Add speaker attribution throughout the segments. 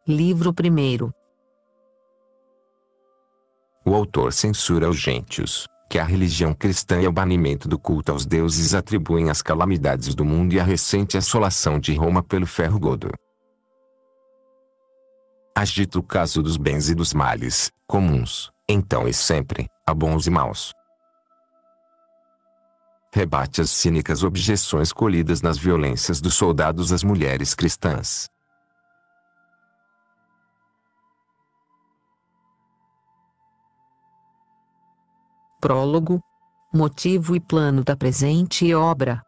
Speaker 1: Livro 1.
Speaker 2: O autor censura os gentios, que a religião cristã e o banimento do culto aos deuses atribuem às calamidades do mundo e à recente assolação de Roma pelo ferro godo. Agita o caso dos bens e dos males, comuns, então e sempre, a bons e maus. Rebate as cínicas objeções colhidas nas violências dos soldados às mulheres cristãs.
Speaker 1: Prólogo. Motivo e plano da presente obra.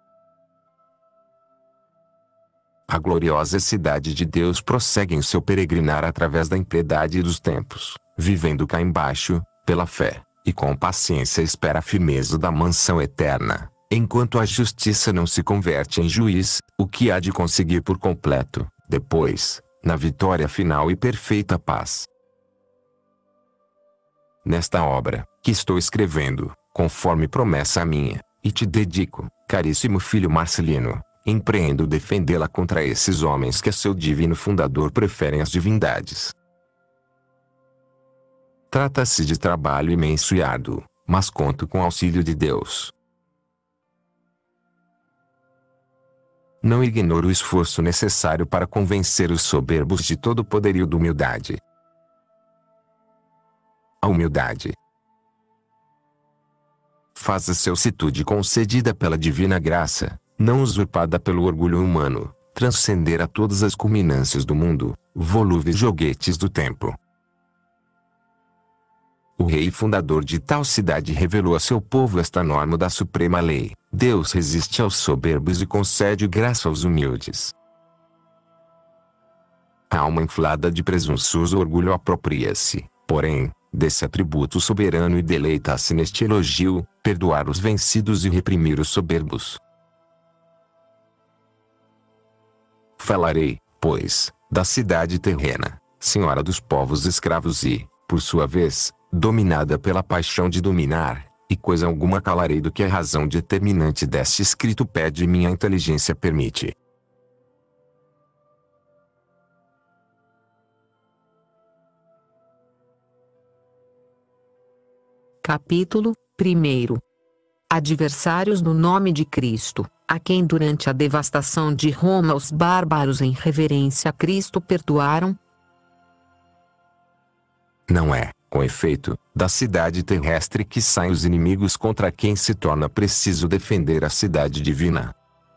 Speaker 2: A gloriosa cidade de Deus prossegue em seu peregrinar através da impiedade dos tempos, vivendo cá embaixo, pela fé, e com paciência espera a firmeza da mansão eterna, enquanto a justiça não se converte em juiz, o que há de conseguir por completo, depois, na vitória final e perfeita paz. Nesta obra, que estou escrevendo, conforme promessa minha, e te dedico, caríssimo filho Marcelino, empreendo defendê-la contra esses homens que a seu divino fundador preferem as divindades. Trata-se de trabalho imenso e árduo, mas conto com o auxílio de Deus. Não ignoro o esforço necessário para convencer os soberbos de todo o poderio da humildade. A humildade faz a solicitude concedida pela divina graça, não usurpada pelo orgulho humano, transcender a todas as culminâncias do mundo, volúveis joguetes do tempo. O rei fundador de tal cidade revelou a seu povo esta norma da suprema lei: Deus resiste aos soberbos e concede graça aos humildes. A alma inflada de presunçoso orgulho apropria-se, porém, desse atributo soberano e deleita-se neste elogio: perdoar os vencidos e reprimir os soberbos. Falarei, pois, da cidade terrena, senhora dos povos escravos e, por sua vez, dominada pela paixão de dominar, e coisa alguma calarei do que a razão determinante deste escrito pede e minha inteligência permite.
Speaker 1: Capítulo 1. Adversários do nome de Cristo, a quem durante a devastação de Roma os bárbaros em reverência a Cristo perdoaram.
Speaker 2: Não é, com efeito, da cidade terrestre que saem os inimigos contra quem se torna preciso defender a cidade divina.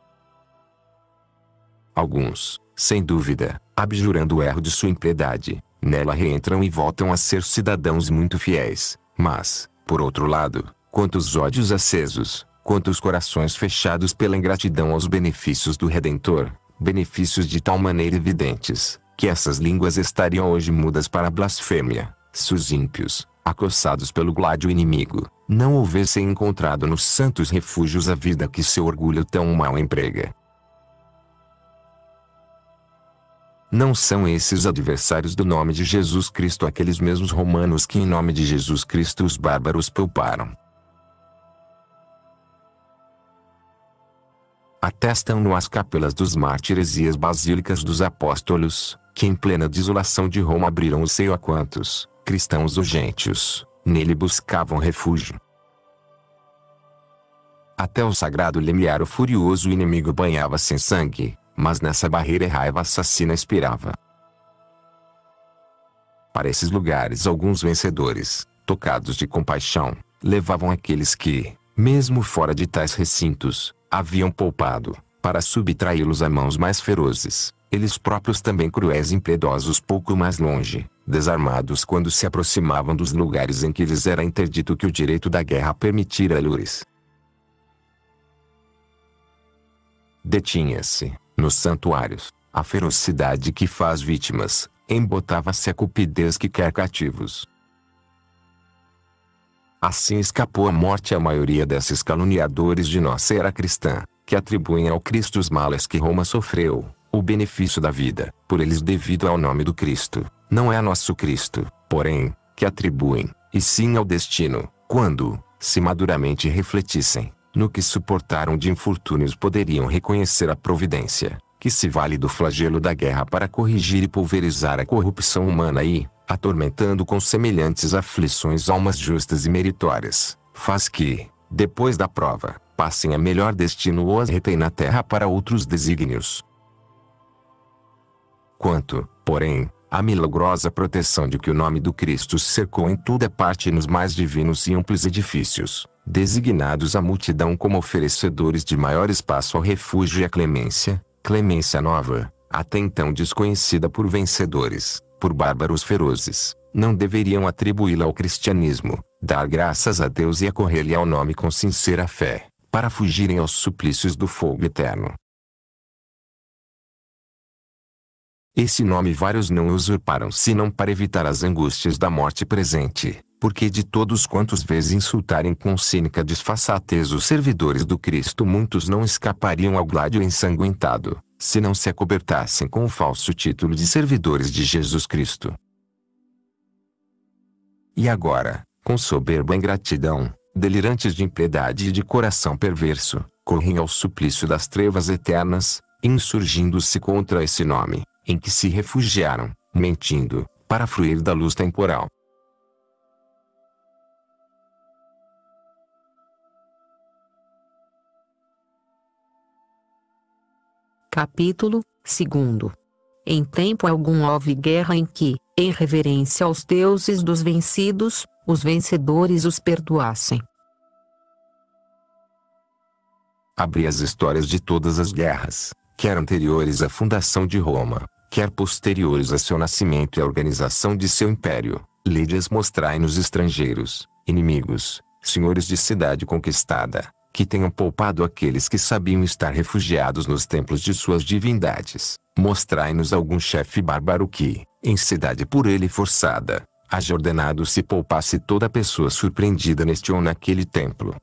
Speaker 2: Alguns, sem dúvida, abjurando o erro de sua impiedade, nela reentram e voltam a ser cidadãos muito fiéis, mas, por outro lado, quantos ódios acesos, quantos corações fechados pela ingratidão aos benefícios do Redentor, benefícios de tal maneira evidentes, que essas línguas estariam hoje mudas para a blasfêmia, se os ímpios, acossados pelo gládio inimigo, não houvessem encontrado nos santos refúgios a vida que seu orgulho tão mal emprega. Não são esses adversários do nome de Jesus Cristo aqueles mesmos romanos que em nome de Jesus Cristo os bárbaros pouparam? Atestam-no as capelas dos mártires e as basílicas dos apóstolos, que em plena desolação de Roma abriram o seio a quantos, cristãos ou gentios, nele buscavam refúgio. Até o sagrado limiar o furioso inimigo banhava-se em sangue, mas nessa barreira a raiva assassina expirava. Para esses lugares alguns vencedores, tocados de compaixão, levavam aqueles que, mesmo fora de tais recintos, haviam poupado, para subtraí-los a mãos mais ferozes, eles próprios também cruéis e impiedosos pouco mais longe, desarmados quando se aproximavam dos lugares em que lhes era interdito que o direito da guerra permitira-lhes. Detinha-se, nos santuários, a ferocidade que faz vítimas, embotava-se a cupidez que quer cativos. Assim escapou à morte a maioria desses caluniadores de nossa era cristã, que atribuem ao Cristo os males que Roma sofreu, o benefício da vida, por eles devido ao nome do Cristo, não é a nosso Cristo, porém, que atribuem, e sim ao destino, quando, se maduramente refletissem, no que suportaram de infortúnios poderiam reconhecer a providência, que se vale do flagelo da guerra para corrigir e pulverizar a corrupção humana e, atormentando com semelhantes aflições almas justas e meritórias, faz que, depois da prova, passem a melhor destino ou as retém na terra para outros desígnios. Quanto, porém, à milagrosa proteção de que o nome do Cristo cercou em toda parte nos mais divinos e amplos edifícios, designados à multidão como oferecedores de maior espaço ao refúgio e à clemência, clemência nova, até então desconhecida por vencedores, por bárbaros ferozes, não deveriam atribuí-la ao cristianismo, dar graças a Deus e acorrer-lhe ao nome com sincera fé, para fugirem aos suplícios do fogo eterno. Esse nome vários não usurparam senão para evitar as angústias da morte presente, porque de todos quantos vezes insultarem com cínica disfarçatez os servidores do Cristo muitos não escapariam ao gládio ensanguentado, se não se acobertassem com o falso título de servidores de Jesus Cristo. E agora, com soberba ingratidão, delirantes de impiedade e de coração perverso, correm ao suplício das trevas eternas, insurgindo-se contra esse nome, em que se refugiaram, mentindo, para fruir da luz temporal.
Speaker 1: Capítulo 2. Em tempo algum houve guerra em que, em reverência aos deuses dos vencidos, os vencedores os perdoassem.
Speaker 2: Abri as histórias de todas as guerras, quer anteriores à fundação de Roma, quer posteriores a seu nascimento e à organização de seu império, lide-as mostrai-nos estrangeiros, inimigos, senhores de cidade conquistada, que tenham poupado aqueles que sabiam estar refugiados nos templos de suas divindades. Mostrai-nos algum chefe bárbaro que, em cidade por ele forçada, haja ordenado se poupasse toda pessoa surpreendida neste ou naquele templo.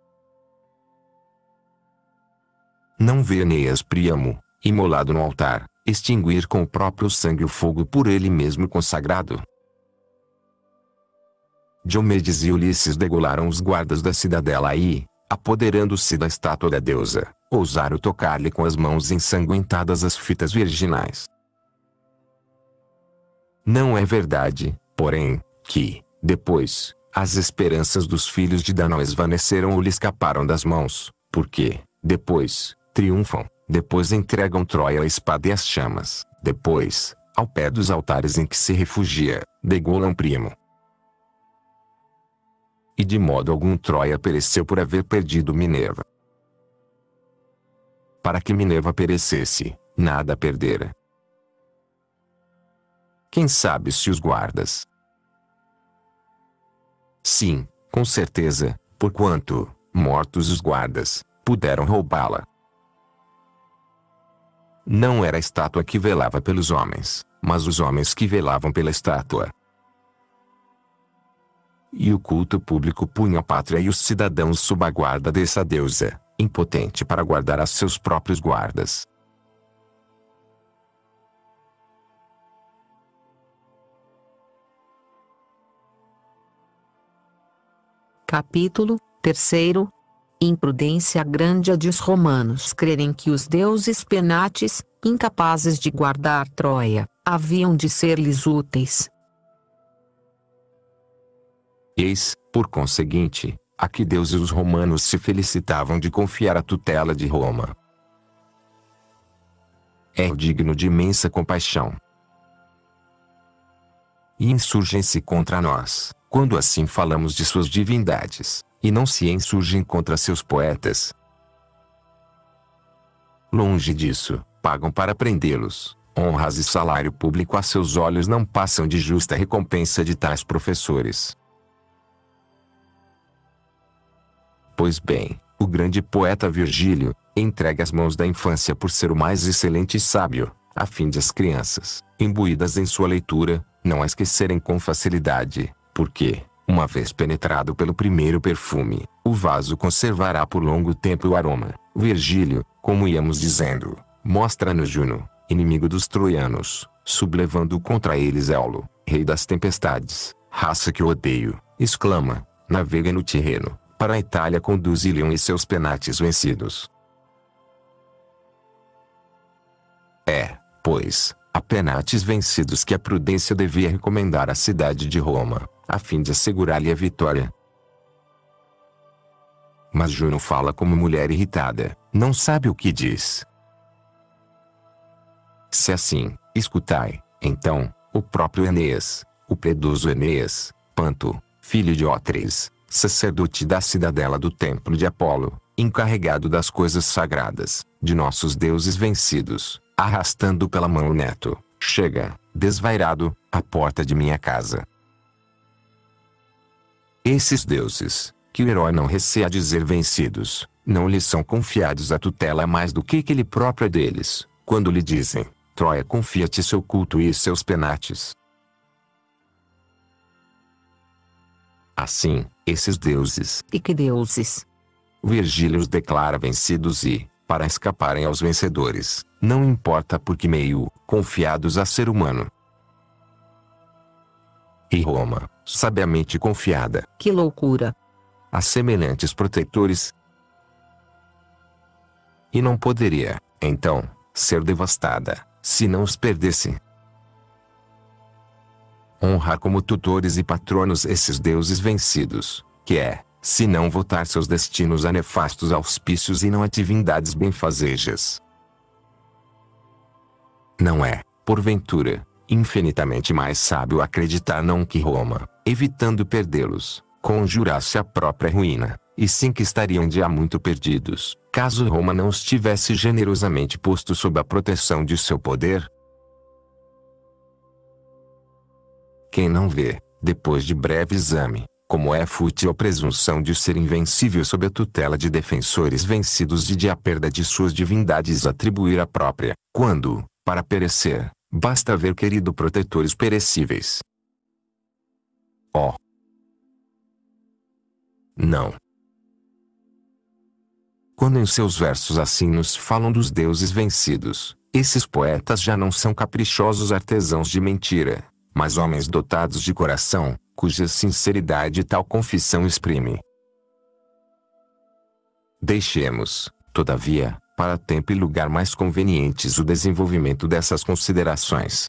Speaker 2: Não vê Eneas Príamo, imolado no altar, extinguir com o próprio sangue o fogo por ele mesmo consagrado? Diomedes e Ulisses degolaram os guardas da cidadela e, apoderando-se da estátua da deusa, ousaram tocar-lhe com as mãos ensanguentadas as fitas virginais. Não é verdade, porém, que, depois, as esperanças dos filhos de Danaus esvaneceram ou lhe escaparam das mãos, porque, depois, triunfam, depois entregam Troia à espada e às chamas, depois, ao pé dos altares em que se refugia, degolam Príamo. E de modo algum Troia pereceu por haver perdido Minerva. Para que Minerva perecesse, nada perdera. Quem sabe se os guardas? Sim, com certeza, porquanto, mortos os guardas, puderam roubá-la. Não era a estátua que velava pelos homens, mas os homens que velavam pela estátua. E o culto público punha a pátria e os cidadãos sob a guarda dessa deusa, impotente para guardar a seus próprios guardas.
Speaker 1: Capítulo 3. Imprudência grande a dos romanos crerem que os deuses penates, incapazes de guardar Troia, haviam de ser-lhes úteis.
Speaker 2: Eis, por conseguinte, a que deuses os romanos se felicitavam de confiar a tutela de Roma. É digno de imensa compaixão. E insurgem-se contra nós, quando assim falamos de suas divindades, e não se insurgem contra seus poetas. Longe disso, pagam para prendê-los, honras e salário público a seus olhos não passam de justa recompensa de tais professores. Pois bem, o grande poeta Virgílio, entregue às mãos da infância por ser o mais excelente e sábio, a fim de as crianças, imbuídas em sua leitura, não a esquecerem com facilidade, porque, uma vez penetrado pelo primeiro perfume, o vaso conservará por longo tempo o aroma. Virgílio, como íamos dizendo, mostra-nos Juno, inimigo dos troianos, sublevando contra eles Éolo, rei das tempestades, raça que odeio, exclama, navega no Tirreno, para a Itália conduz Ilion e seus penates vencidos. Pois, a Penates vencidos que a prudência devia recomendar à cidade de Roma, a fim de assegurar-lhe a vitória. Mas Juno fala como mulher irritada, não sabe o que diz. Se assim, escutai, então, o próprio Eneas, o piedoso Eneas, Panto, filho de Ótres, sacerdote da cidadela do templo de Apolo, encarregado das coisas sagradas, de nossos deuses vencidos, arrastando pela mão o neto, chega, desvairado, à porta de minha casa. Esses deuses, que o herói não receia dizer vencidos, não lhe são confiados a tutela mais do que ele próprio é deles, quando lhe dizem, Troia confia-te seu culto e seus penates. Assim, esses deuses,
Speaker 1: E que deuses?
Speaker 2: Virgílio os declara vencidos e, para escaparem aos vencedores, não importa por que meio, confiados a ser humano. E Roma, sabiamente confiada,
Speaker 1: Que loucura!
Speaker 2: a semelhantes protetores. E não poderia, então, ser devastada, se não os perdesse. Honrar como tutores e patronos esses deuses vencidos, que é, se não votar seus destinos a nefastos auspícios e não a divindades benfazejas. Não é, porventura, infinitamente mais sábio acreditar não que Roma, evitando perdê-los, conjurasse a própria ruína, e sim que estariam de há muito perdidos, caso Roma não os tivesse generosamente posto sob a proteção de seu poder? Quem não vê, depois de breve exame, como é fútil a presunção de ser invencível sob a tutela de defensores vencidos e de a perda de suas divindades atribuir à própria, quando, para perecer, basta haver querido protetores perecíveis. Oh! Não! Quando em seus versos assim nos falam dos deuses vencidos, esses poetas já não são caprichosos artesãos de mentira, mas homens dotados de coração, cuja sinceridade tal confissão exprime. Deixemos, todavia, para tempo e lugar mais convenientes o desenvolvimento dessas considerações.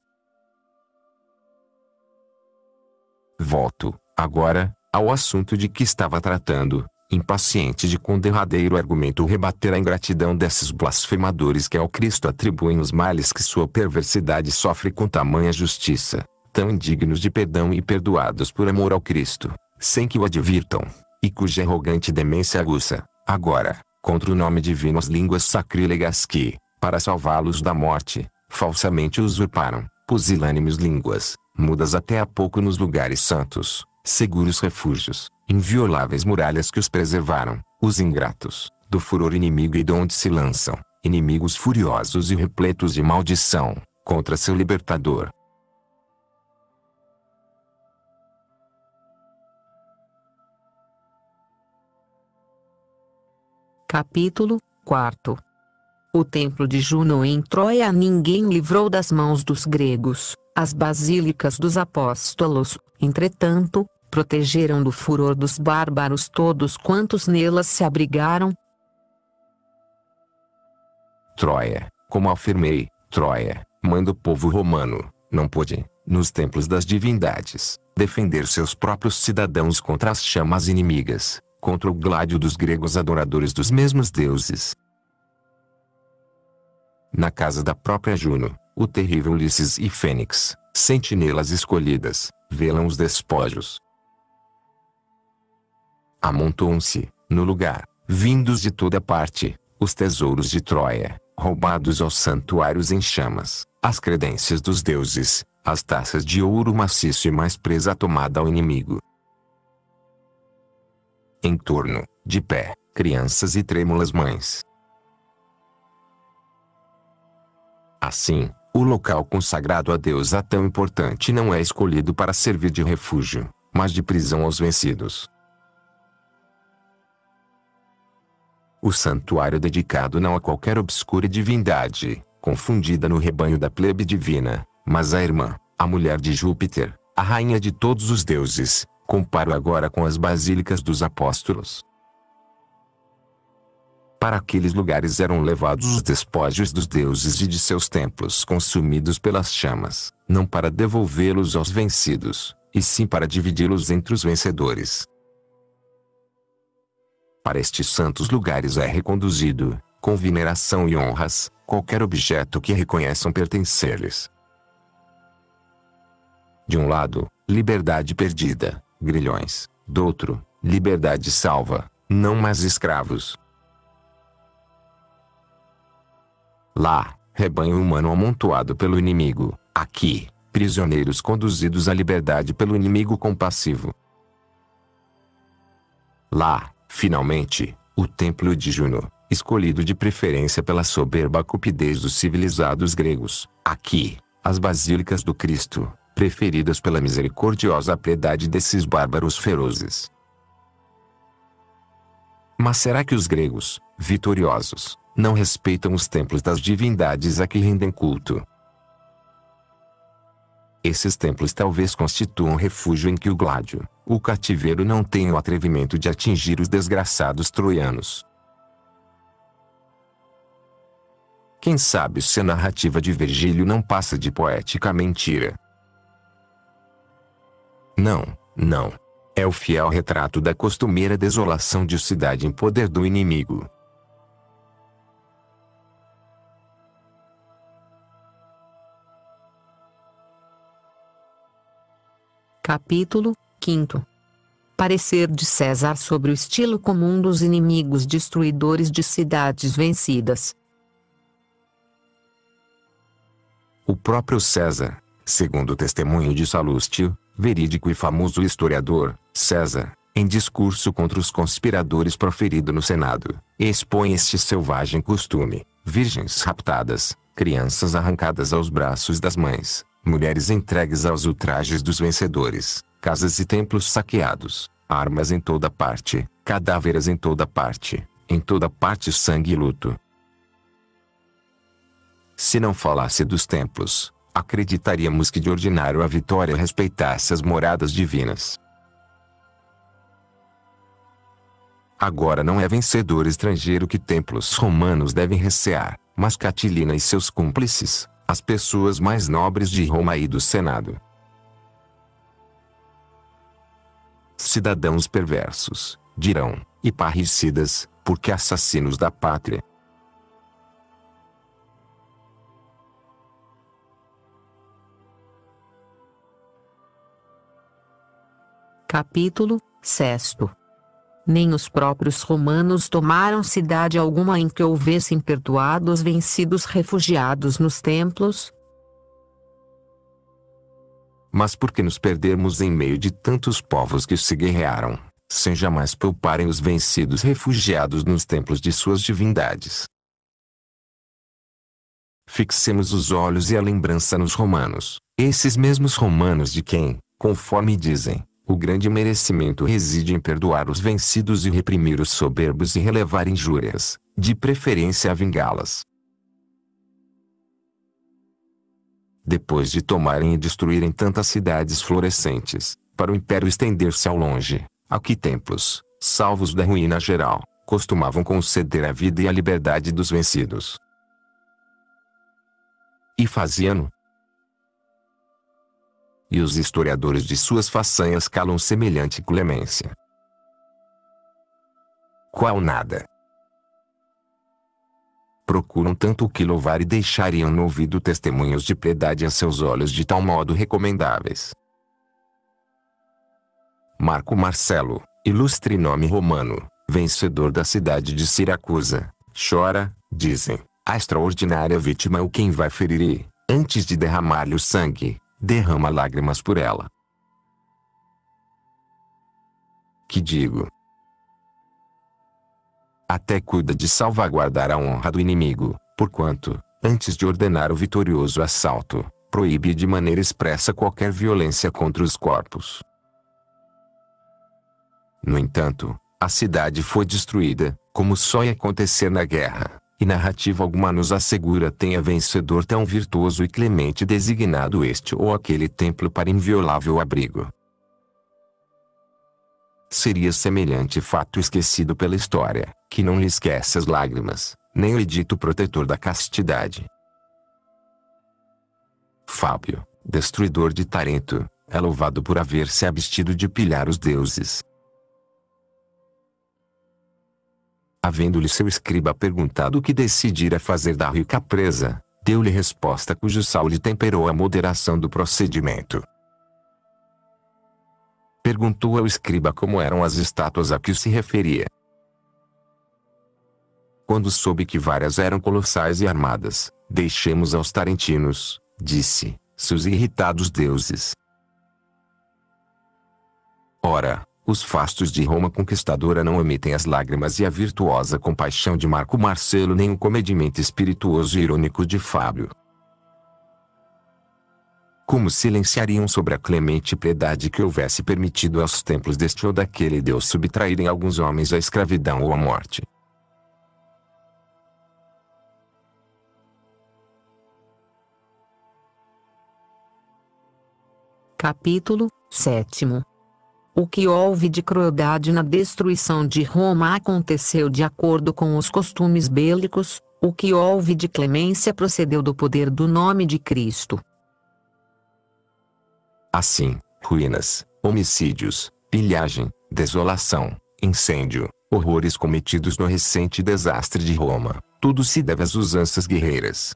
Speaker 2: Volto, agora, ao assunto de que estava tratando, impaciente de com derradeiro argumento rebater a ingratidão desses blasfemadores que ao Cristo atribuem os males que sua perversidade sofre com tamanha justiça, tão indignos de perdão e perdoados por amor ao Cristo, sem que o advirtam, e cuja arrogante demência aguça, agora, contra o nome divino as línguas sacrílegas que, para salvá-los da morte, falsamente usurparam, pusilânimes línguas, mudas até há pouco nos lugares santos, seguros refúgios, invioláveis muralhas que os preservaram, os ingratos, do furor inimigo e de onde se lançam, inimigos furiosos e repletos de maldição, contra seu libertador.
Speaker 1: Capítulo 4. O templo de Juno em Troia ninguém livrou das mãos dos gregos. As basílicas dos apóstolos, entretanto, protegeram do furor dos bárbaros todos quantos nelas se abrigaram.
Speaker 2: Troia, como afirmei, Troia, mãe do povo romano, não pôde, nos templos das divindades, defender seus próprios cidadãos contra as chamas inimigas, contra o gládio dos gregos adoradores dos mesmos deuses. Na casa da própria Juno, o terrível Ulisses e Fênix, sentinelas escolhidas, velam os despojos. Amontoam-se, no lugar, vindos de toda parte, os tesouros de Troia, roubados aos santuários em chamas, as credências dos deuses, as taças de ouro maciço e mais presa tomada ao inimigo. Em torno, de pé, crianças e trêmulas mães. Assim, o local consagrado a deusa tão importante não é escolhido para servir de refúgio, mas de prisão aos vencidos. O santuário dedicado não a qualquer obscura divindade, confundida no rebanho da plebe divina, mas a irmã, a mulher de Júpiter, a rainha de todos os deuses, comparo agora com as basílicas dos apóstolos. Para aqueles lugares eram levados os despojos dos deuses e de seus templos consumidos pelas chamas, não para devolvê-los aos vencidos, e sim para dividi-los entre os vencedores. Para estes santos lugares é reconduzido, com veneração e honras, qualquer objeto que reconheçam pertencer-lhes. De um lado, liberdade perdida, grilhões; do outro, liberdade salva, não mais escravos. Lá, rebanho humano amontoado pelo inimigo; aqui, prisioneiros conduzidos à liberdade pelo inimigo compassivo. Lá, finalmente, o templo de Juno, escolhido de preferência pela soberba cupidez dos civilizados gregos; aqui, as basílicas do Cristo, preferidas pela misericordiosa piedade desses bárbaros ferozes. Mas será que os gregos, vitoriosos, não respeitam os templos das divindades a que rendem culto? Esses templos talvez constituam refúgio em que o gládio, o cativeiro, não tem o atrevimento de atingir os desgraçados troianos. Quem sabe se a narrativa de Virgílio não passa de poética mentira? Não, não. É o fiel retrato da costumeira desolação de cidade em poder do inimigo.
Speaker 1: Capítulo 5. Parecer de César sobre o estilo comum dos inimigos destruidores de cidades vencidas.
Speaker 2: O próprio César, segundo o testemunho de Salustio, verídico e famoso historiador, César, em discurso contra os conspiradores proferido no Senado, expõe este selvagem costume: virgens raptadas, crianças arrancadas aos braços das mães, mulheres entregues aos ultrajes dos vencedores, casas e templos saqueados, armas em toda parte, cadáveres em toda parte sangue e luto. Se não falasse dos templos, acreditaríamos que de ordinário a vitória respeitasse as moradas divinas. Agora não é vencedor estrangeiro que templos romanos devem recear, mas Catilina e seus cúmplices, as pessoas mais nobres de Roma e do Senado. Cidadãos perversos, dirão, e parricidas, porque assassinos da pátria.
Speaker 1: Capítulo 6. Nem os próprios romanos tomaram cidade alguma em que houvessem perdoado os vencidos refugiados nos templos.
Speaker 2: Mas por que nos perdermos em meio de tantos povos que se guerrearam, sem jamais pouparem os vencidos refugiados nos templos de suas divindades? Fixemos os olhos e a lembrança nos romanos, esses mesmos romanos de quem, conforme dizem, o grande merecimento reside em perdoar os vencidos e reprimir os soberbos e relevar injúrias, de preferência a vingá-las. Depois de tomarem e destruírem tantas cidades florescentes, para o império estender-se ao longe, a que templos, salvos da ruína geral, costumavam conceder a vida e a liberdade dos vencidos? E faziam-no. E os historiadores de suas façanhas calam semelhante clemência. Qual nada? Procuram tanto o que louvar e deixariam no ouvido testemunhos de piedade a seus olhos de tal modo recomendáveis. Marco Marcelo, ilustre nome romano, vencedor da cidade de Siracusa, chora, dizem, a extraordinária vítima o quem vai ferir e, antes de derramar-lhe o sangue, derrama lágrimas por ela. Que digo? Até cuida de salvaguardar a honra do inimigo, porquanto, antes de ordenar o vitorioso assalto, proíbe de maneira expressa qualquer violência contra os corpos. No entanto, a cidade foi destruída, como só ia acontecer na guerra, e narrativa alguma nos assegura tenha vencedor tão virtuoso e clemente designado este ou aquele templo para inviolável abrigo. seria semelhante fato esquecido pela história, que não lhe esquece as lágrimas, nem o edito protetor da castidade. Fábio, destruidor de Tarento, é louvado por haver se abstido de pilhar os deuses. Havendo-lhe seu escriba perguntado o que decidira fazer da rica presa, deu-lhe resposta cujo sal lhe temperou a moderação do procedimento. Perguntou ao escriba como eram as estátuas a que se referia. Quando soube que várias eram colossais e armadas, deixemos aos tarentinos, disse, seus irritados deuses. Ora, os fastos de Roma conquistadora não omitem as lágrimas e a virtuosa compaixão de Marco Marcelo nem o comedimento espirituoso e irônico de Fábio. Como silenciariam sobre a clemente piedade que houvesse permitido aos templos deste ou daquele Deus subtraírem alguns homens à escravidão ou à morte?
Speaker 1: Capítulo 7. O que houve de crueldade na destruição de Roma aconteceu de acordo com os costumes bélicos, o que houve de clemência procedeu do poder do nome de Cristo.
Speaker 2: Assim, ruínas, homicídios, pilhagem, desolação, incêndio, horrores cometidos no recente desastre de Roma, tudo se deve às usanças guerreiras.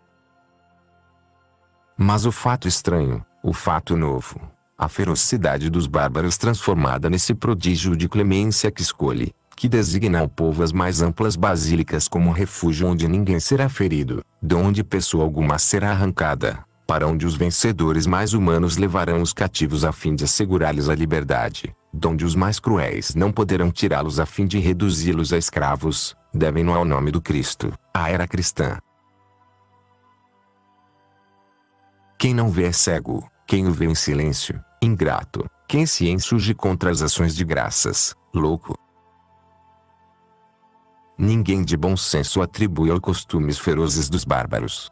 Speaker 2: Mas o fato estranho, o fato novo, a ferocidade dos bárbaros transformada nesse prodígio de clemência que escolhe, que designa ao povo as mais amplas basílicas como refúgio onde ninguém será ferido, de onde pessoa alguma será arrancada, para onde os vencedores mais humanos levarão os cativos a fim de assegurar-lhes a liberdade, donde os mais cruéis não poderão tirá-los a fim de reduzi-los a escravos, devem-no ao nome do Cristo, a era cristã. Quem não vê é cego, quem o vê em silêncio, ingrato, quem se insurge contra as ações de graças, louco. Ninguém de bom senso atribui aos costumes ferozes dos bárbaros.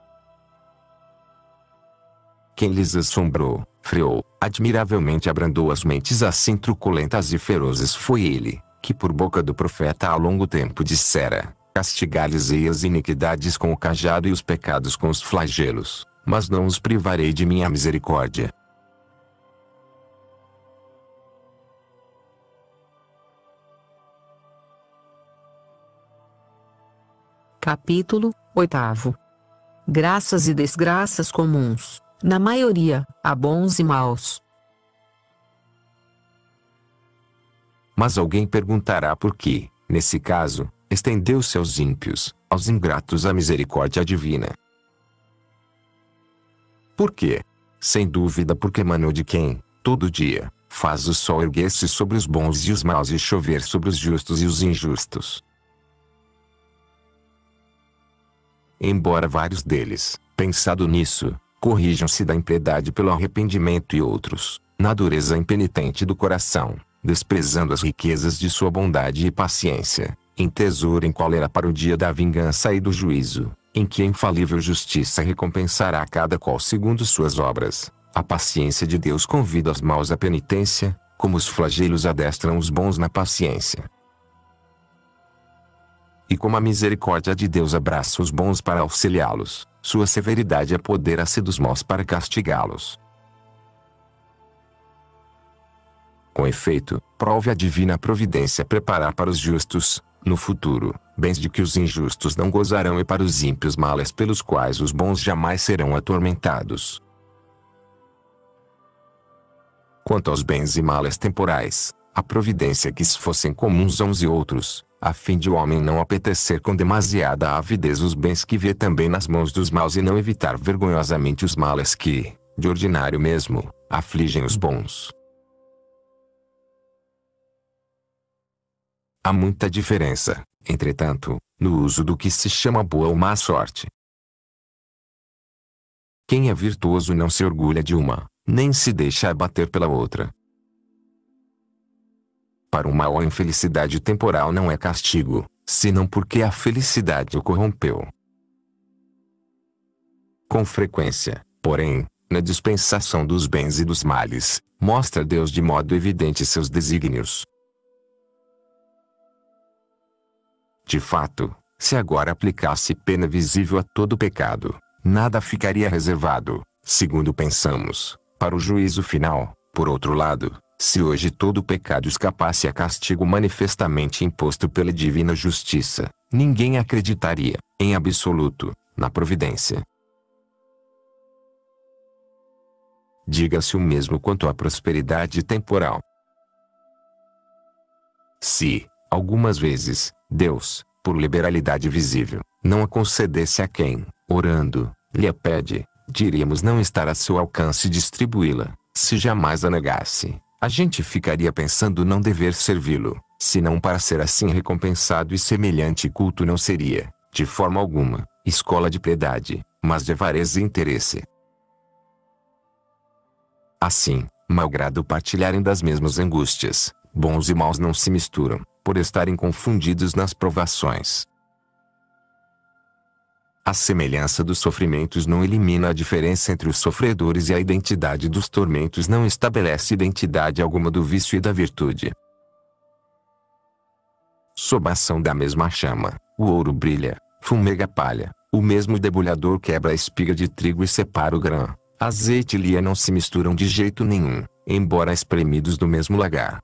Speaker 2: Quem lhes assombrou, freou, admiravelmente abrandou as mentes assim truculentas e ferozes foi ele, que por boca do profeta há longo tempo dissera, castigar-lhes-ei as iniquidades com o cajado e os pecados com os flagelos, mas não os privarei de minha misericórdia.
Speaker 1: Capítulo 8. Graças e desgraças comuns, na maioria, a bons e maus.
Speaker 2: Mas alguém perguntará por que, nesse caso, estendeu-se aos ímpios, aos ingratos a misericórdia divina. Por quê? Sem dúvida porque emanou de quem, todo dia, faz o sol erguer-se sobre os bons e os maus e chover sobre os justos e os injustos. Embora vários deles, pensado nisso, corrijam-se da impiedade pelo arrependimento e outros, na dureza impenitente do coração, desprezando as riquezas de sua bondade e paciência, entesourem cólera para o dia da vingança e do juízo, em que a infalível justiça recompensará a cada qual segundo suas obras. A paciência de Deus convida os maus à penitência, como os flagelos adestram os bons na paciência. E como a misericórdia de Deus abraça os bons para auxiliá-los, sua severidade apodera-se dos maus para castigá-los. Com efeito, prove a divina providência preparar para os justos, no futuro, bens de que os injustos não gozarão e para os ímpios males pelos quais os bons jamais serão atormentados. Quanto aos bens e males temporais, a providência quis fossem comuns a uns e outros, a fim de o homem não apetecer com demasiada avidez os bens que vê também nas mãos dos maus e não evitar vergonhosamente os males que, de ordinário mesmo, afligem os bons. Há muita diferença, entretanto, no uso do que se chama boa ou má sorte. Quem é virtuoso não se orgulha de uma, nem se deixa abater pela outra. Para o mal a infelicidade temporal não é castigo, senão porque a felicidade o corrompeu. Com frequência, porém, na dispensação dos bens e dos males, mostra Deus de modo evidente seus desígnios. De fato, se agora aplicasse pena visível a todo pecado, nada ficaria reservado, segundo pensamos, para o juízo final. Por outro lado, se hoje todo pecado escapasse a castigo manifestamente imposto pela divina justiça, ninguém acreditaria, em absoluto, na providência. Diga-se o mesmo quanto à prosperidade temporal. Se, algumas vezes, Deus, por liberalidade visível, não a concedesse a quem, orando, lhe a pede, diríamos não estar a seu alcance distribuí-la. Se jamais a negasse, a gente ficaria pensando não dever servi-lo, senão para ser assim recompensado, e semelhante culto não seria, de forma alguma, escola de piedade, mas de avareza e interesse. Assim, malgrado partilharem das mesmas angústias, bons e maus não se misturam, por estarem confundidos nas provações. A semelhança dos sofrimentos não elimina a diferença entre os sofredores, e a identidade dos tormentos não estabelece identidade alguma do vício e da virtude. Sob a ação da mesma chama, o ouro brilha, fumega a palha, o mesmo debulhador quebra a espiga de trigo e separa o grão. Azeite e linha não se misturam de jeito nenhum, embora espremidos do mesmo lagar.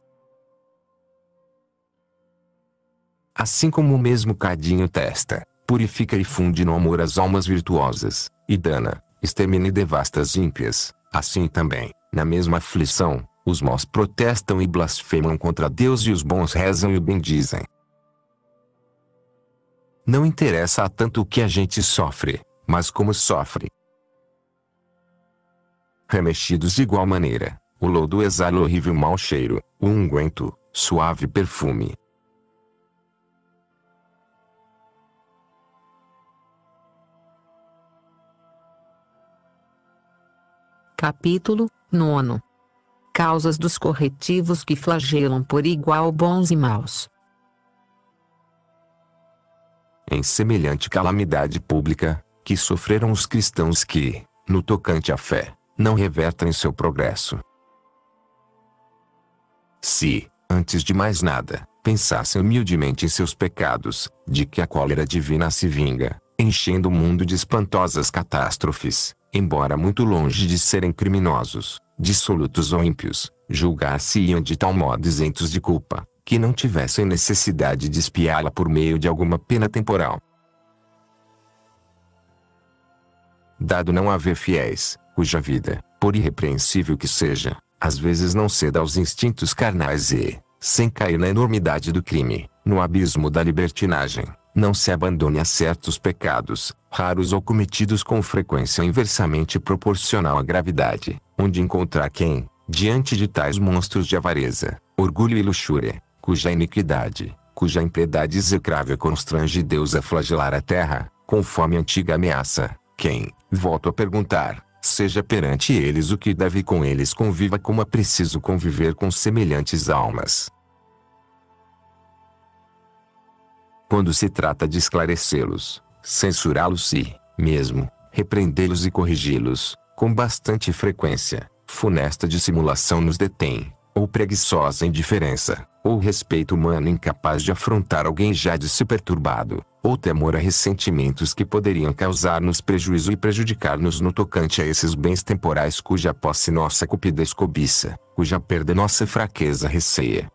Speaker 2: Assim como o mesmo cadinho testa, purifica e funde no amor as almas virtuosas, e dana, extermina e devasta as ímpias, assim também, na mesma aflição, os maus protestam e blasfemam contra Deus e os bons rezam e o bendizem. Não interessa a tanto o que a gente sofre, mas como sofre. Remexidos de igual maneira, o lodo exala horrível mau cheiro, o unguento, suave perfume.
Speaker 1: Capítulo 9. Causas dos corretivos que flagelam por igual bons e maus.
Speaker 2: Em semelhante calamidade pública, que sofreram os cristãos que, no tocante à fé, não revertem seu progresso. Se, antes de mais nada, pensassem humildemente em seus pecados, de que a cólera divina se vinga, enchendo o mundo de espantosas catástrofes, embora muito longe de serem criminosos, dissolutos ou ímpios, julgar-se-iam de tal modo isentos de culpa, que não tivessem necessidade de expiá-la por meio de alguma pena temporal. Dado não haver fiéis, cuja vida, por irrepreensível que seja, às vezes não ceda aos instintos carnais e, sem cair na enormidade do crime, no abismo da libertinagem, não se abandone a certos pecados, raros ou cometidos com frequência inversamente proporcional à gravidade, onde encontrar quem, diante de tais monstros de avareza, orgulho e luxúria, cuja iniquidade, cuja impiedade execrável constrange Deus a flagelar a terra, conforme a antiga ameaça, quem, volto a perguntar, seja perante eles o que deve com eles conviva como é preciso conviver com semelhantes almas. Quando se trata de esclarecê-los, censurá-los e, mesmo, repreendê-los e corrigi-los, com bastante frequência, funesta dissimulação nos detém, ou preguiçosa indiferença, ou respeito humano incapaz de afrontar alguém já de si perturbado, ou temor a ressentimentos que poderiam causar-nos prejuízo e prejudicar-nos no tocante a esses bens temporais cuja posse nossa cupidez cobiça, cuja perda nossa fraqueza receia.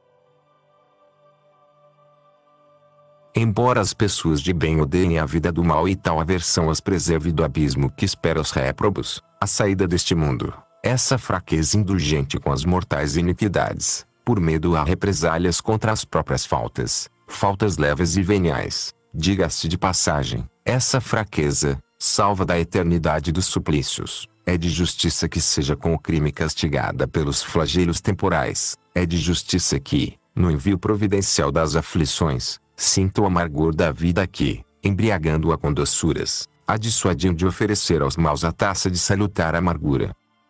Speaker 2: Embora as pessoas de bem odeiem a vida do mal e tal aversão as preserve do abismo que espera os réprobos, a saída deste mundo, essa fraqueza indulgente com as mortais iniquidades, por medo a represálias contra as próprias faltas, faltas leves e veniais, diga-se de passagem, essa fraqueza, salva da eternidade dos suplícios, é de justiça que seja com o crime castigada pelos flagelos temporais, é de justiça que, no envio providencial das aflições, sinta o amargor da vida que, embriagando-a com doçuras, a dissuadiam de oferecer aos maus a taça de salutar amargura.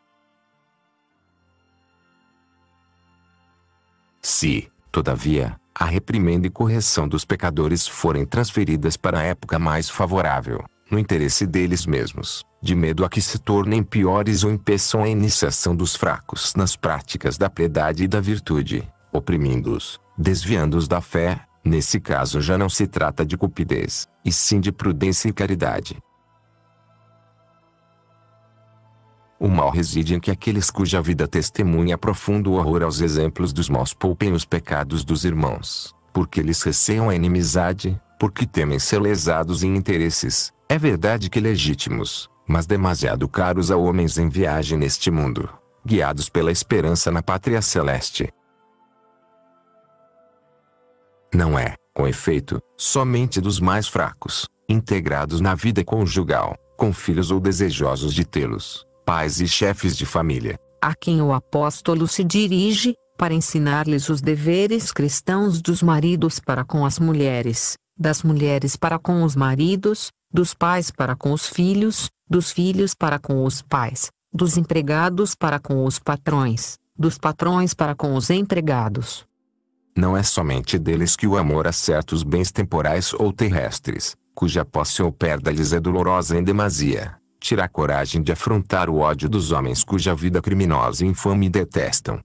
Speaker 2: Se, todavia, a reprimenda e correção dos pecadores forem transferidas para a época mais favorável, no interesse deles mesmos, de medo a que se tornem piores ou impeçam a iniciação dos fracos nas práticas da piedade e da virtude, oprimindo-os, desviando-os da fé. Nesse caso já não se trata de cupidez, e sim de prudência e caridade. O mal reside em que aqueles cuja vida testemunha profundo horror aos exemplos dos maus poupem os pecados dos irmãos, porque eles receiam a inimizade, porque temem ser lesados em interesses, é verdade que legítimos, mas demasiado caros a homens em viagem neste mundo, guiados pela esperança na pátria celeste. Não é, com efeito, somente dos mais fracos, integrados na vida conjugal, com filhos ou desejosos de tê-los, pais e chefes de família,
Speaker 1: a quem o apóstolo se dirige, para ensinar-lhes os deveres cristãos dos maridos para com as mulheres, das mulheres para com os maridos, dos pais para com os filhos, dos filhos para com os pais, dos empregados para com os patrões, dos patrões para com os empregados.
Speaker 2: Não é somente deles que o amor a certos bens temporais ou terrestres, cuja posse ou perda-lhes é dolorosa em demasia, tira a coragem de afrontar o ódio dos homens cuja vida criminosa e infame detestam.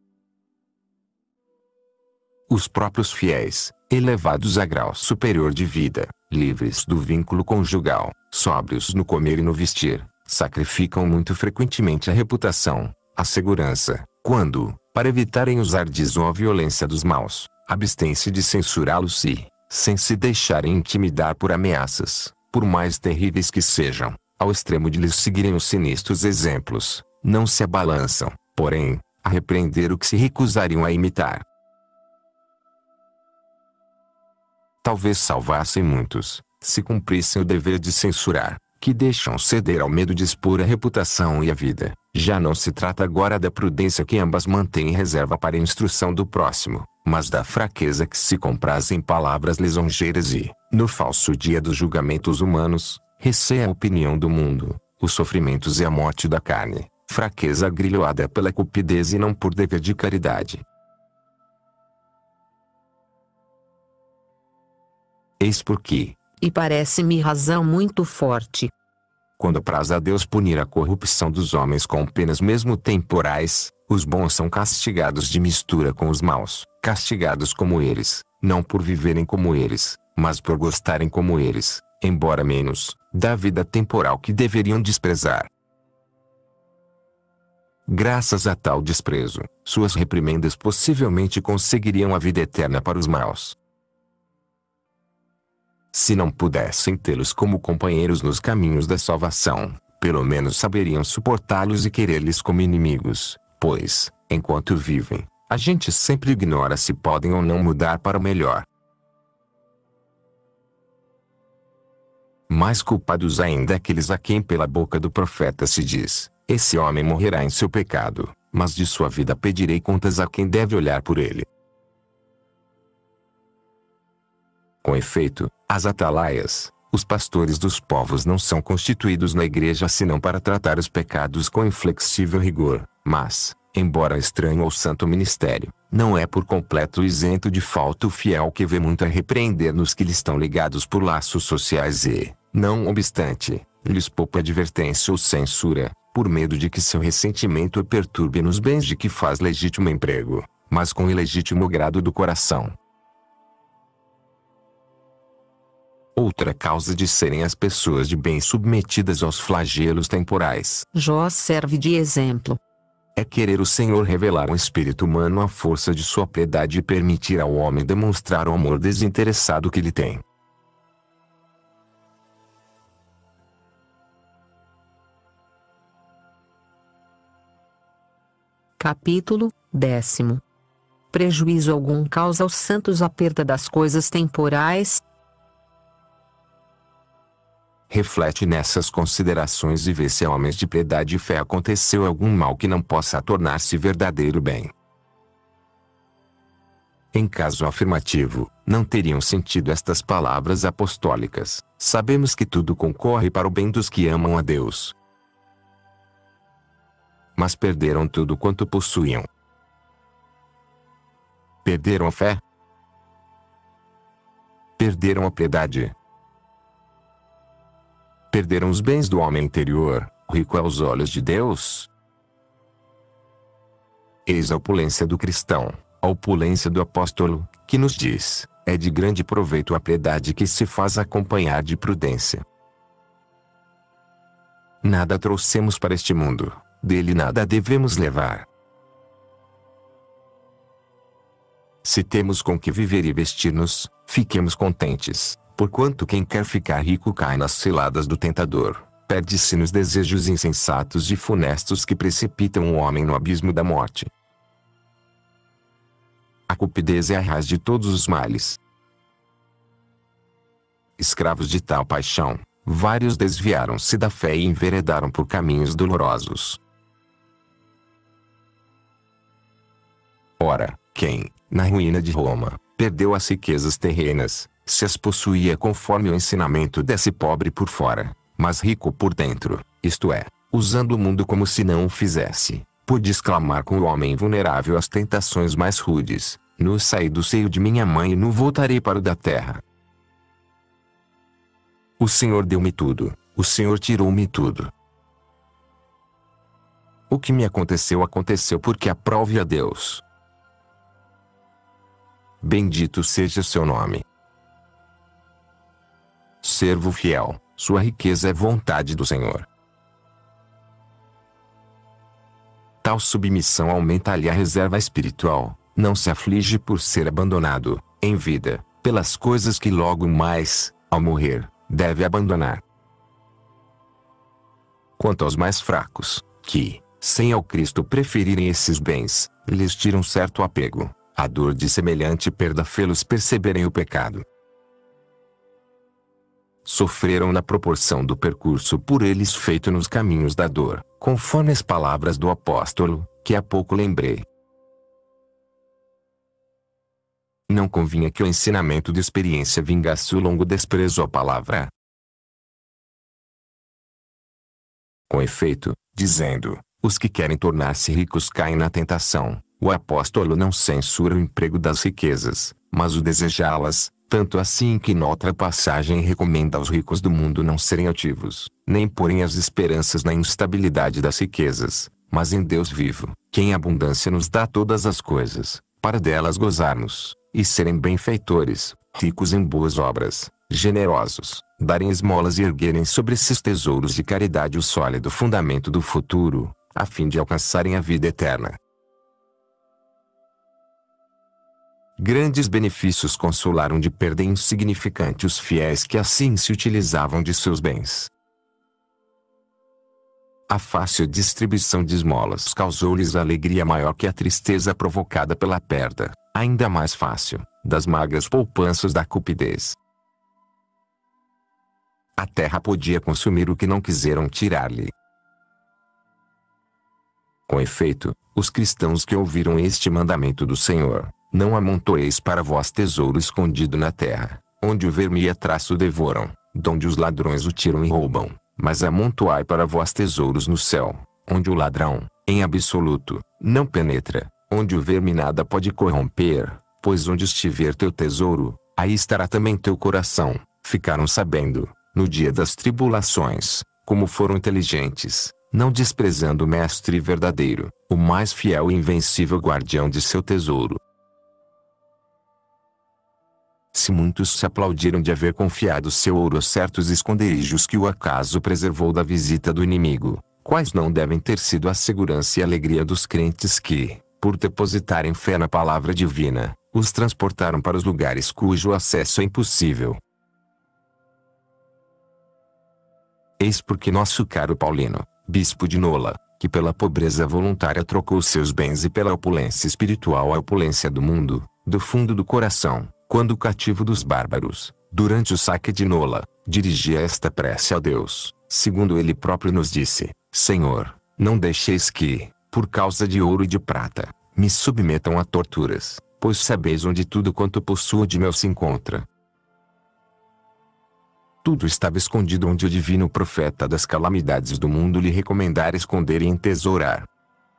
Speaker 2: Os próprios fiéis, elevados a grau superior de vida, livres do vínculo conjugal, sóbrios no comer e no vestir, sacrificam muito frequentemente a reputação, a segurança, quando, para evitarem os ardis ou a violência dos maus, abstêm-se de censurá-los e, sem se deixarem intimidar por ameaças, por mais terríveis que sejam, ao extremo de lhes seguirem os sinistros exemplos, não se abalançam, porém, a repreender o que se recusariam a imitar. Talvez salvassem muitos, se cumprissem o dever de censurar, que deixam ceder ao medo de expor a reputação e a vida. Já não se trata agora da prudência que ambas mantêm em reserva para a instrução do próximo, mas da fraqueza que se compraz em palavras lisonjeiras e, no falso dia dos julgamentos humanos, receia a opinião do mundo, os sofrimentos e a morte da carne, fraqueza agrilhoada pela cupidez e não por dever de caridade. Eis porque,
Speaker 1: e parece-me razão muito forte,
Speaker 2: quando apraz a Deus punir a corrupção dos homens com penas mesmo temporais, os bons são castigados de mistura com os maus, castigados como eles, não por viverem como eles, mas por gostarem como eles, embora menos, da vida temporal que deveriam desprezar. Graças a tal desprezo, suas reprimendas possivelmente conseguiriam a vida eterna para os maus. Se não pudessem tê-los como companheiros nos caminhos da salvação, pelo menos saberiam suportá-los e querer-lhes como inimigos, pois, enquanto vivem, a gente sempre ignora se podem ou não mudar para o melhor. Mais culpados ainda aqueles a quem pela boca do profeta se diz: esse homem morrerá em seu pecado, mas de sua vida pedirei contas a quem deve olhar por ele. Com efeito, as atalaias, os pastores dos povos não são constituídos na igreja senão para tratar os pecados com inflexível rigor, mas, embora estranho ao santo ministério, não é por completo isento de falta o fiel que vê muito a repreender nos que lhe estão ligados por laços sociais e, não obstante, lhes poupa advertência ou censura, por medo de que seu ressentimento o perturbe nos bens de que faz legítimo emprego, mas com ilegítimo grado do coração. Outra causa de serem as pessoas de bem submetidas aos flagelos temporais,
Speaker 1: Jó serve de exemplo,
Speaker 2: é querer o Senhor revelar ao espírito humano a força de sua piedade e permitir ao homem demonstrar o amor desinteressado que lhe tem.
Speaker 1: Capítulo 10. Prejuízo algum causa aos santos a perda das coisas temporais?
Speaker 2: Reflete nessas considerações e vê se a homens de piedade e fé aconteceu algum mal que não possa tornar-se verdadeiro bem. Em caso afirmativo, não teriam sentido estas palavras apostólicas: sabemos que tudo concorre para o bem dos que amam a Deus. Mas perderam tudo quanto possuíam. Perderam a fé. Perderam a piedade. perderam os bens do homem interior, rico aos olhos de Deus. Eis a opulência do cristão, a opulência do apóstolo, que nos diz: é de grande proveito a piedade que se faz acompanhar de prudência. Nada trouxemos para este mundo, dele nada devemos levar. Se temos com que viver e vestir-nos, fiquemos contentes, porquanto quem quer ficar rico cai nas ciladas do tentador, perde-se nos desejos insensatos e funestos que precipitam o homem no abismo da morte. A cupidez é a raiz de todos os males. Escravos de tal paixão, vários desviaram-se da fé e enveredaram por caminhos dolorosos. Ora, quem, na ruína de Roma, perdeu as riquezas terrenas, se as possuía conforme o ensinamento desse pobre por fora, mas rico por dentro, isto é, usando o mundo como se não o fizesse, pôde exclamar com o homem vulnerável às tentações mais rudes: "Nu saí do seio de minha mãe e nu voltarei para o da terra." O Senhor deu-me tudo, o Senhor tirou-me tudo. O que me aconteceu aconteceu porque aprove a Deus. Bendito seja seu nome. Servo fiel, sua riqueza é vontade do Senhor. Tal submissão aumenta-lhe a reserva espiritual, não se aflige por ser abandonado, em vida, pelas coisas que logo mais, ao morrer, deve abandonar. Quanto aos mais fracos, que, sem ao Cristo preferirem esses bens, lhes tiram certo apego, a dor de semelhante perda fê-los perceberem o pecado. Sofreram na proporção do percurso por eles feito nos caminhos da dor, conforme as palavras do apóstolo, que há pouco lembrei. Não convinha que o ensinamento de experiência vingasse o longo desprezo à palavra. Com efeito, dizendo: os que querem tornar-se ricos caem na tentação, o apóstolo não censura o emprego das riquezas, mas o desejá-las, tanto assim que noutra passagem recomenda aos ricos do mundo não serem altivos, nem porem as esperanças na instabilidade das riquezas, mas em Deus vivo, que em abundância nos dá todas as coisas, para delas gozarmos, e serem benfeitores, ricos em boas obras, generosos, darem esmolas e erguerem sobre esses tesouros de caridade o sólido fundamento do futuro, a fim de alcançarem a vida eterna. Grandes benefícios consolaram de perda insignificante os fiéis que assim se utilizavam de seus bens. A fácil distribuição de esmolas causou-lhes alegria maior que a tristeza provocada pela perda, ainda mais fácil, das magras poupanças da cupidez. A terra podia consumir o que não quiseram tirar-lhe. Com efeito, os cristãos que ouviram este mandamento do Senhor: não amontoeis para vós tesouro escondido na terra, onde o verme e a traço devoram, donde os ladrões o tiram e roubam, mas amontoai para vós tesouros no céu, onde o ladrão, em absoluto, não penetra, onde o verme nada pode corromper, pois onde estiver teu tesouro, aí estará também teu coração. Ficaram sabendo, no dia das tribulações, como foram inteligentes, não desprezando o mestre verdadeiro, o mais fiel e invencível guardião de seu tesouro. Se muitos se aplaudiram de haver confiado seu ouro a certos esconderijos que o acaso preservou da visita do inimigo, quais não devem ter sido a segurança e alegria dos crentes que, por depositarem fé na palavra divina, os transportaram para os lugares cujo acesso é impossível. Eis porque nosso caro Paulino, bispo de Nola, que pela pobreza voluntária trocou seus bens e pela opulência espiritual a opulência do mundo, do fundo do coração, quando cativo dos bárbaros, durante o saque de Nola, dirigia esta prece a Deus, segundo ele próprio nos disse: Senhor, não deixeis que, por causa de ouro e de prata, me submetam a torturas, pois sabeis onde tudo quanto possuo de meu se encontra. Tudo estava escondido onde o divino profeta das calamidades do mundo lhe recomendara esconder e entesourar.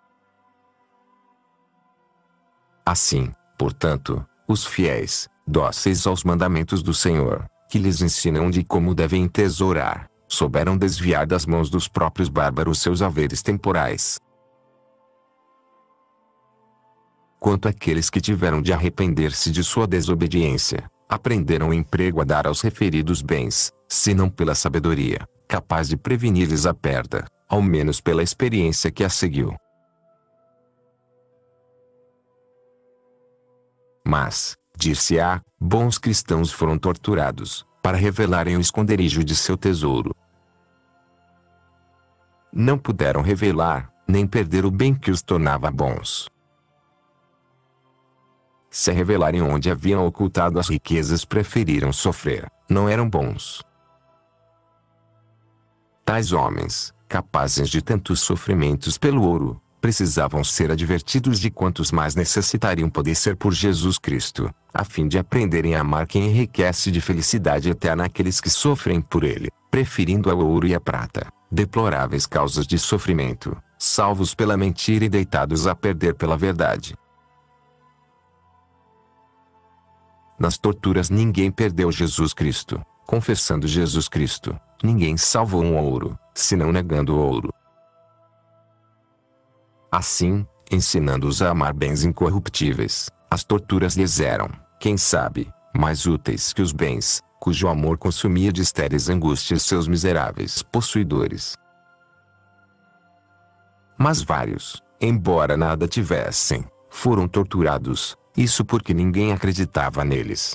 Speaker 2: Assim, portanto, os fiéis, dóceis aos mandamentos do Senhor, que lhes ensinam onde e como devem entesourar, souberam desviar das mãos dos próprios bárbaros seus haveres temporais. Quanto àqueles que tiveram de arrepender-se de sua desobediência, aprenderam o emprego a dar aos referidos bens, se não pela sabedoria, capaz de prevenir-lhes a perda, ao menos pela experiência que a seguiu. Mas, dir-se-á, bons cristãos foram torturados, para revelarem o esconderijo de seu tesouro. Não puderam revelar, nem perder o bem que os tornava bons. Se revelarem onde haviam ocultado as riquezas, preferiram sofrer, não eram bons. Tais homens, capazes de tantos sofrimentos pelo ouro, precisavam ser advertidos de quantos mais necessitariam padecer por Jesus Cristo, a fim de aprenderem a amar quem enriquece de felicidade eterna aqueles que sofrem por ele, preferindo ao ouro e a prata, deploráveis causas de sofrimento, salvos pela mentira e deitados a perder pela verdade. Nas torturas ninguém perdeu Jesus Cristo, confessando Jesus Cristo, ninguém salvou um ouro, senão negando o ouro. Assim, ensinando-os a amar bens incorruptíveis, as torturas lhes eram, quem sabe, mais úteis que os bens, cujo amor consumia de estéreis angústias seus miseráveis possuidores. Mas vários, embora nada tivessem, foram torturados, isso porque ninguém acreditava neles.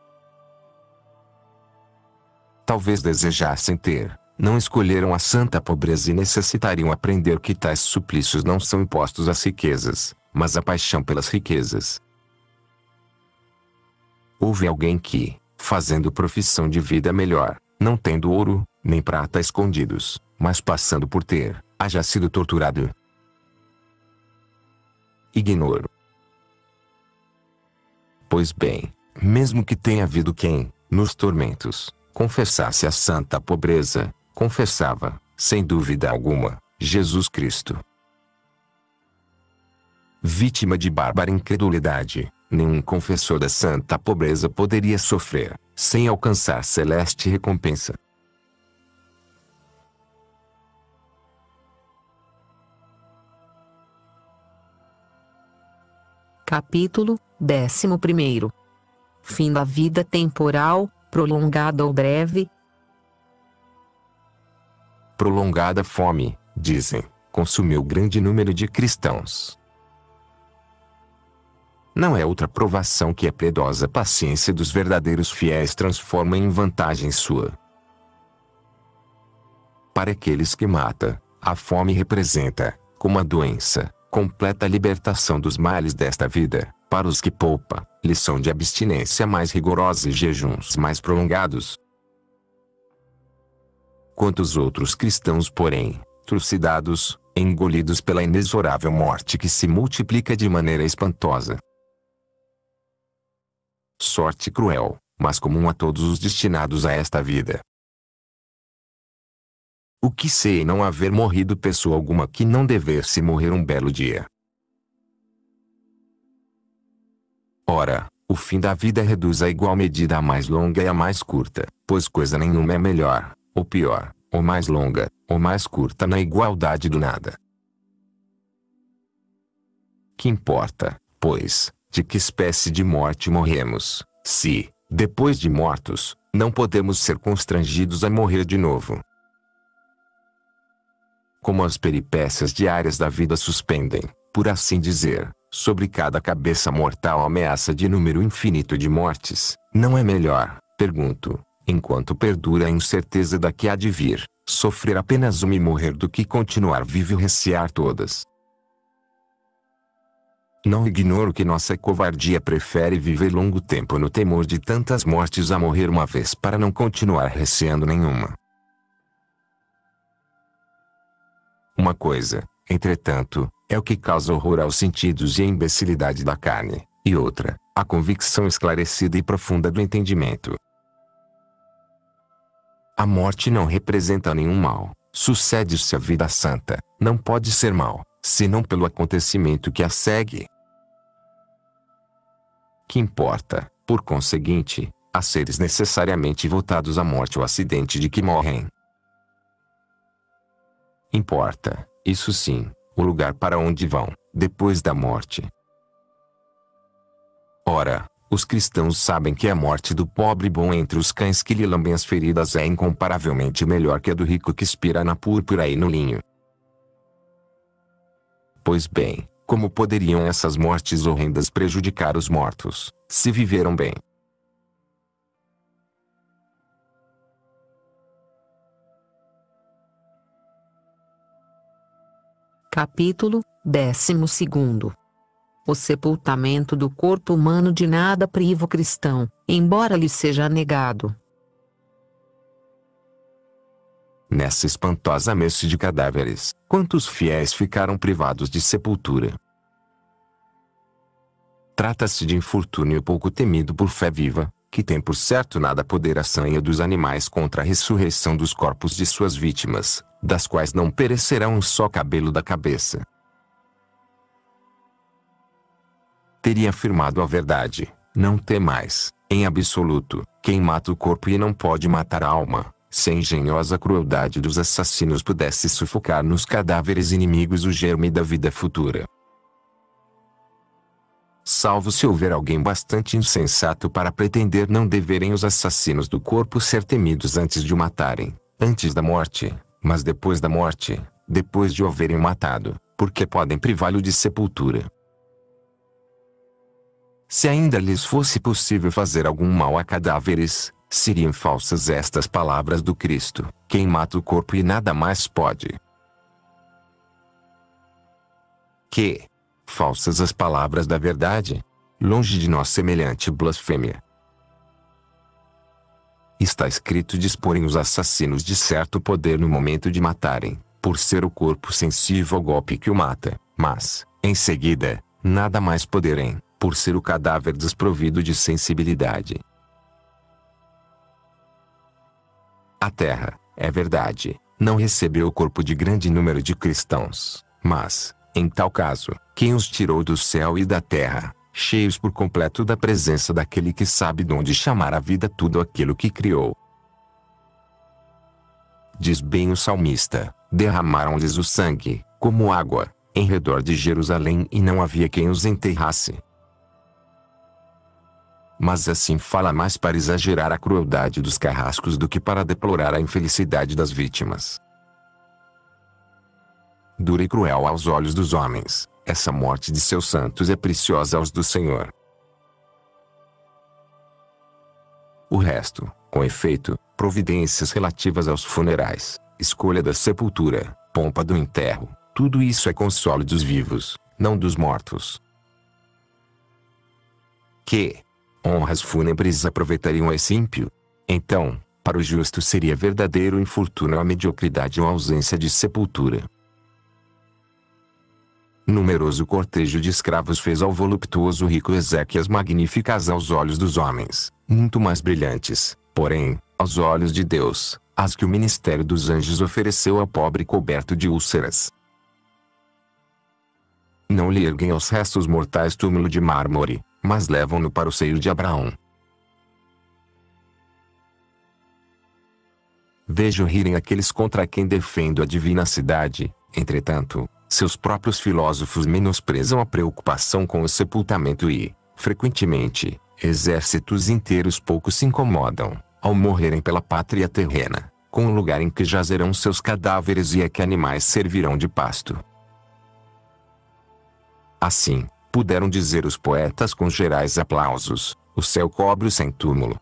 Speaker 2: Talvez desejassem ter, não escolheram a santa pobreza e necessitariam aprender que tais suplícios não são impostos às riquezas, mas à paixão pelas riquezas. Houve alguém que, fazendo profissão de vida melhor, não tendo ouro, nem prata escondidos, mas passando por ter, haja sido torturado. Ignoro. Pois bem, mesmo que tenha havido quem, nos tormentos, confessasse a santa pobreza, confessava, sem dúvida alguma, Jesus Cristo. Vítima de bárbara incredulidade, nenhum confessor da santa pobreza poderia sofrer, sem alcançar celeste recompensa.
Speaker 1: Capítulo 11. Fim da vida temporal, prolongada ou breve.
Speaker 2: Prolongada fome, dizem, consumiu grande número de cristãos. Não é outra provação que a piedosa paciência dos verdadeiros fiéis transforma em vantagem sua. Para aqueles que mata, a fome representa, como a doença, completa libertação dos males desta vida. Para os que poupa, lição de abstinência mais rigorosa e jejuns mais prolongados. Quantos outros cristãos, porém, trucidados, engolidos pela inexorável morte que se multiplica de maneira espantosa. Sorte cruel, mas comum a todos os destinados a esta vida. O que sei não haver morrido pessoa alguma que não devesse morrer um belo dia. Ora, o fim da vida reduz a igual medida a mais longa e a mais curta, pois coisa nenhuma é melhor, ou pior, ou mais longa, ou mais curta na igualdade do nada. Que importa, pois, de que espécie de morte morremos, se, depois de mortos, não podemos ser constrangidos a morrer de novo? Como as peripécias diárias da vida suspendem, por assim dizer, sobre cada cabeça mortal a ameaça de número infinito de mortes, não é melhor, pergunto, enquanto perdura a incerteza da que há de vir, sofrer apenas uma e morrer do que continuar vivo e recear todas? Não ignoro que nossa covardia prefere viver longo tempo no temor de tantas mortes a morrer uma vez para não continuar receando nenhuma. Uma coisa, entretanto, é o que causa horror aos sentidos e a imbecilidade da carne, e outra, a convicção esclarecida e profunda do entendimento. A morte não representa nenhum mal, sucede-se a vida santa, não pode ser mal, senão pelo acontecimento que a segue. Que importa, por conseguinte, a seres necessariamente votados à morte ou acidente de que morrem? Importa, isso sim, o lugar para onde vão, depois da morte. Ora, os cristãos sabem que a morte do pobre bom entre os cães que lhe lambem as feridas é incomparavelmente melhor que a do rico que expira na púrpura e no linho. Pois bem, como poderiam essas mortes horrendas prejudicar os mortos, se viveram bem?
Speaker 1: Capítulo 12. O sepultamento do corpo humano de nada priva o cristão, embora lhe seja negado.
Speaker 2: Nessa espantosa messe de cadáveres, quantos fiéis ficaram privados de sepultura? Trata-se de infortúnio pouco temido por fé viva, que tem por certo nada poder a sanha dos animais contra a ressurreição dos corpos de suas vítimas, das quais não perecerá um só cabelo da cabeça. Teria afirmado a verdade, não temais, em absoluto, quem mata o corpo e não pode matar a alma, se a engenhosa crueldade dos assassinos pudesse sufocar nos cadáveres inimigos o germe da vida futura. Salvo se houver alguém bastante insensato para pretender não deverem os assassinos do corpo ser temidos antes de o matarem, antes da morte, mas depois da morte, depois de o haverem matado, porque podem privá-lo de sepultura. Se ainda lhes fosse possível fazer algum mal a cadáveres, seriam falsas estas palavras do Cristo: quem mata o corpo e nada mais pode. Que falsas as palavras da verdade? Longe de nós semelhante blasfêmia. Está escrito: disporem os assassinos de certo poder no momento de matarem, por ser o corpo sensível ao golpe que o mata, mas, em seguida, nada mais poderem, por ser o cadáver desprovido de sensibilidade. A terra, é verdade, não recebeu o corpo de grande número de cristãos, mas, em tal caso, quem os tirou do céu e da terra, cheios por completo da presença daquele que sabe de onde chamar à vida tudo aquilo que criou? Diz bem o salmista: derramaram-lhes o sangue, como água, em redor de Jerusalém, e não havia quem os enterrasse. Mas assim fala mais para exagerar a crueldade dos carrascos do que para deplorar a infelicidade das vítimas. Dura e cruel aos olhos dos homens, essa morte de seus santos é preciosa aos do Senhor. O resto, com efeito, providências relativas aos funerais, escolha da sepultura, pompa do enterro, tudo isso é consolo dos vivos, não dos mortos. Que honras fúnebres aproveitariam esse ímpio? Então, para o justo seria verdadeiro infortúnio a mediocridade ou a ausência de sepultura. Numeroso cortejo de escravos fez ao voluptuoso rico Ezequias magníficas aos olhos dos homens, muito mais brilhantes, porém, aos olhos de Deus, as que o ministério dos anjos ofereceu ao pobre coberto de úlceras. Não lhe erguem aos restos mortais túmulo de mármore, mas levam-no para o seio de Abraão. Vejo rirem aqueles contra quem defendo a divina cidade, entretanto, seus próprios filósofos menosprezam a preocupação com o sepultamento e, frequentemente, exércitos inteiros pouco se incomodam, ao morrerem pela pátria terrena, com o lugar em que jazerão seus cadáveres e a que animais servirão de pasto. Assim, puderam dizer os poetas com gerais aplausos: o céu cobre-o sem túmulo.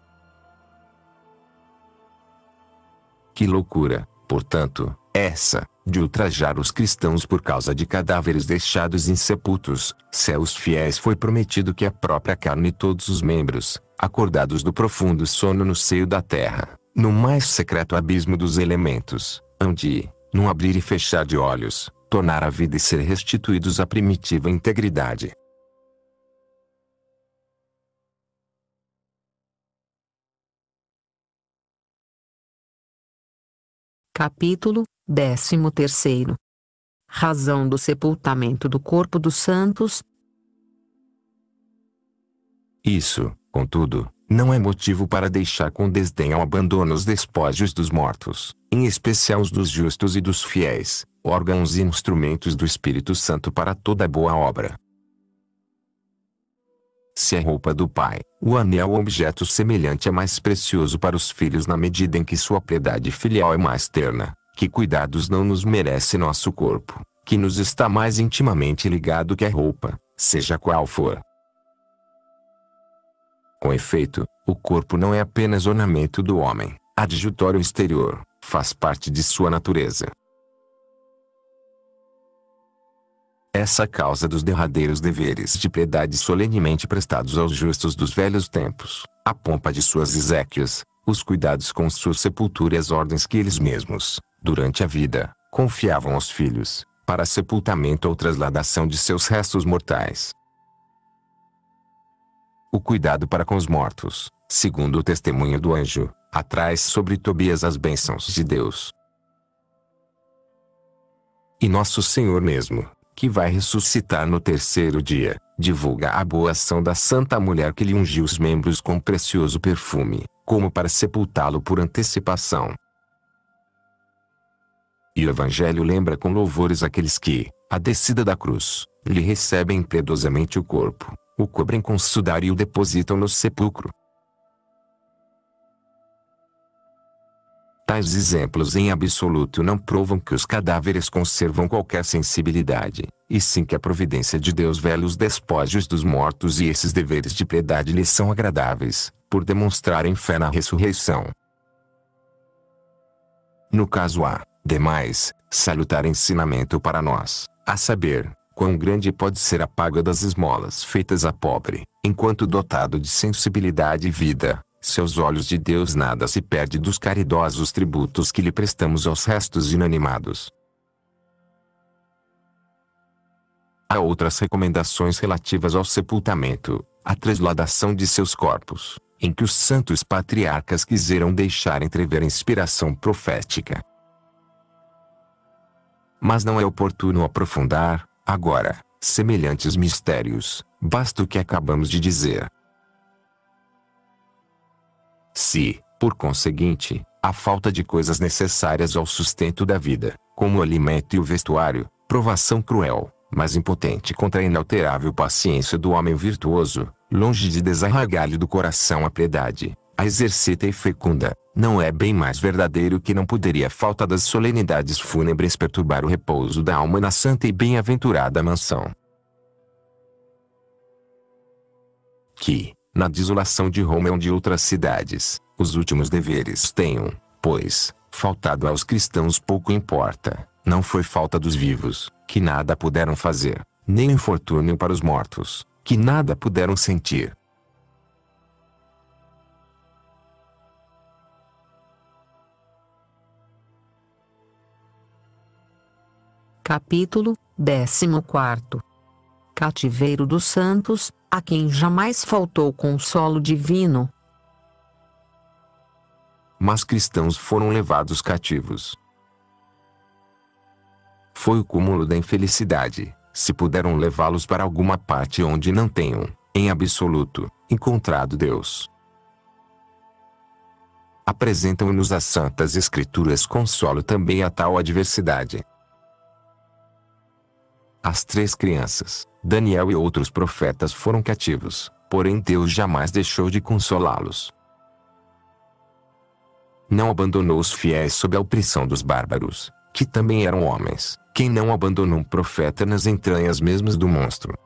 Speaker 2: Que loucura, portanto, essa, de ultrajar os cristãos por causa de cadáveres deixados insepultos, se aos fiéis foi prometido que a própria carne e todos os membros, acordados do profundo sono no seio da terra, no mais secreto abismo dos elementos, hão de, num abrir e fechar de olhos, tornar a vida e ser restituídos à primitiva integridade.
Speaker 1: Capítulo 13. Razão do sepultamento do corpo dos santos.
Speaker 2: Isso, contudo, não é motivo para deixar com desdém ao abandono os despojos dos mortos, em especial os dos justos e dos fiéis, órgãos e instrumentos do Espírito Santo para toda boa obra. Se a roupa do pai, o anel ou objeto semelhante é mais precioso para os filhos na medida em que sua piedade filial é mais terna, que cuidados não nos merece nosso corpo, que nos está mais intimamente ligado que a roupa, seja qual for. Com efeito, o corpo não é apenas ornamento do homem, adjutório exterior, faz parte de sua natureza. Essa causa dos derradeiros deveres de piedade solenemente prestados aos justos dos velhos tempos, a pompa de suas exéquias, os cuidados com sua sepultura e as ordens que eles mesmos, durante a vida, confiavam aos filhos, para sepultamento ou trasladação de seus restos mortais. O cuidado para com os mortos, segundo o testemunho do anjo, atrai sobre Tobias as bênçãos de Deus. E nosso Senhor mesmo, que vai ressuscitar no terceiro dia, divulga a boa ação da santa mulher que lhe ungiu os membros com precioso perfume, como para sepultá-lo por antecipação. E o Evangelho lembra com louvores aqueles que, à descida da cruz, lhe recebem impiedosamente o corpo, o cobrem com sudário e o depositam no sepulcro. Tais exemplos em absoluto não provam que os cadáveres conservam qualquer sensibilidade, e sim que a providência de Deus vela os despojos dos mortos e esses deveres de piedade lhes são agradáveis, por demonstrarem fé na ressurreição. No caso há, demais, salutar ensinamento para nós, a saber, quão grande pode ser a paga das esmolas feitas a pobre, enquanto dotado de sensibilidade e vida. Seus olhos de Deus nada se perde dos caridosos tributos que lhe prestamos aos restos inanimados. Há outras recomendações relativas ao sepultamento, à transladação de seus corpos, em que os santos patriarcas quiseram deixar entrever a inspiração profética. Mas não é oportuno aprofundar, agora, semelhantes mistérios, basta o que acabamos de dizer. Se, por conseguinte, a falta de coisas necessárias ao sustento da vida, como o alimento e o vestuário, provação cruel, mas impotente contra a inalterável paciência do homem virtuoso, longe de desarragar-lhe do coração a piedade, a exercita e fecunda, não é bem mais verdadeiro que não poderia a falta das solenidades fúnebres perturbar o repouso da alma na santa e bem-aventurada mansão. Que, na desolação de Roma ou de outras cidades, os últimos deveres tenham, pois, faltado aos cristãos pouco importa, não foi falta dos vivos, que nada puderam fazer, nem infortúnio para os mortos, que nada puderam sentir.
Speaker 1: Capítulo 14. Cativeiro dos santos, a quem jamais faltou consolo divino.
Speaker 2: Mas cristãos foram levados cativos. Foi o cúmulo da infelicidade, se puderam levá-los para alguma parte onde não tenham, em absoluto, encontrado Deus. Apresentam-nos as Santas Escrituras consolo também a tal adversidade. As 3 crianças, Daniel e outros profetas foram cativos, porém Deus jamais deixou de consolá-los. Não abandonou os fiéis sob a opressão dos bárbaros, que também eram homens, quem não abandonou um profeta nas entranhas mesmas do monstro.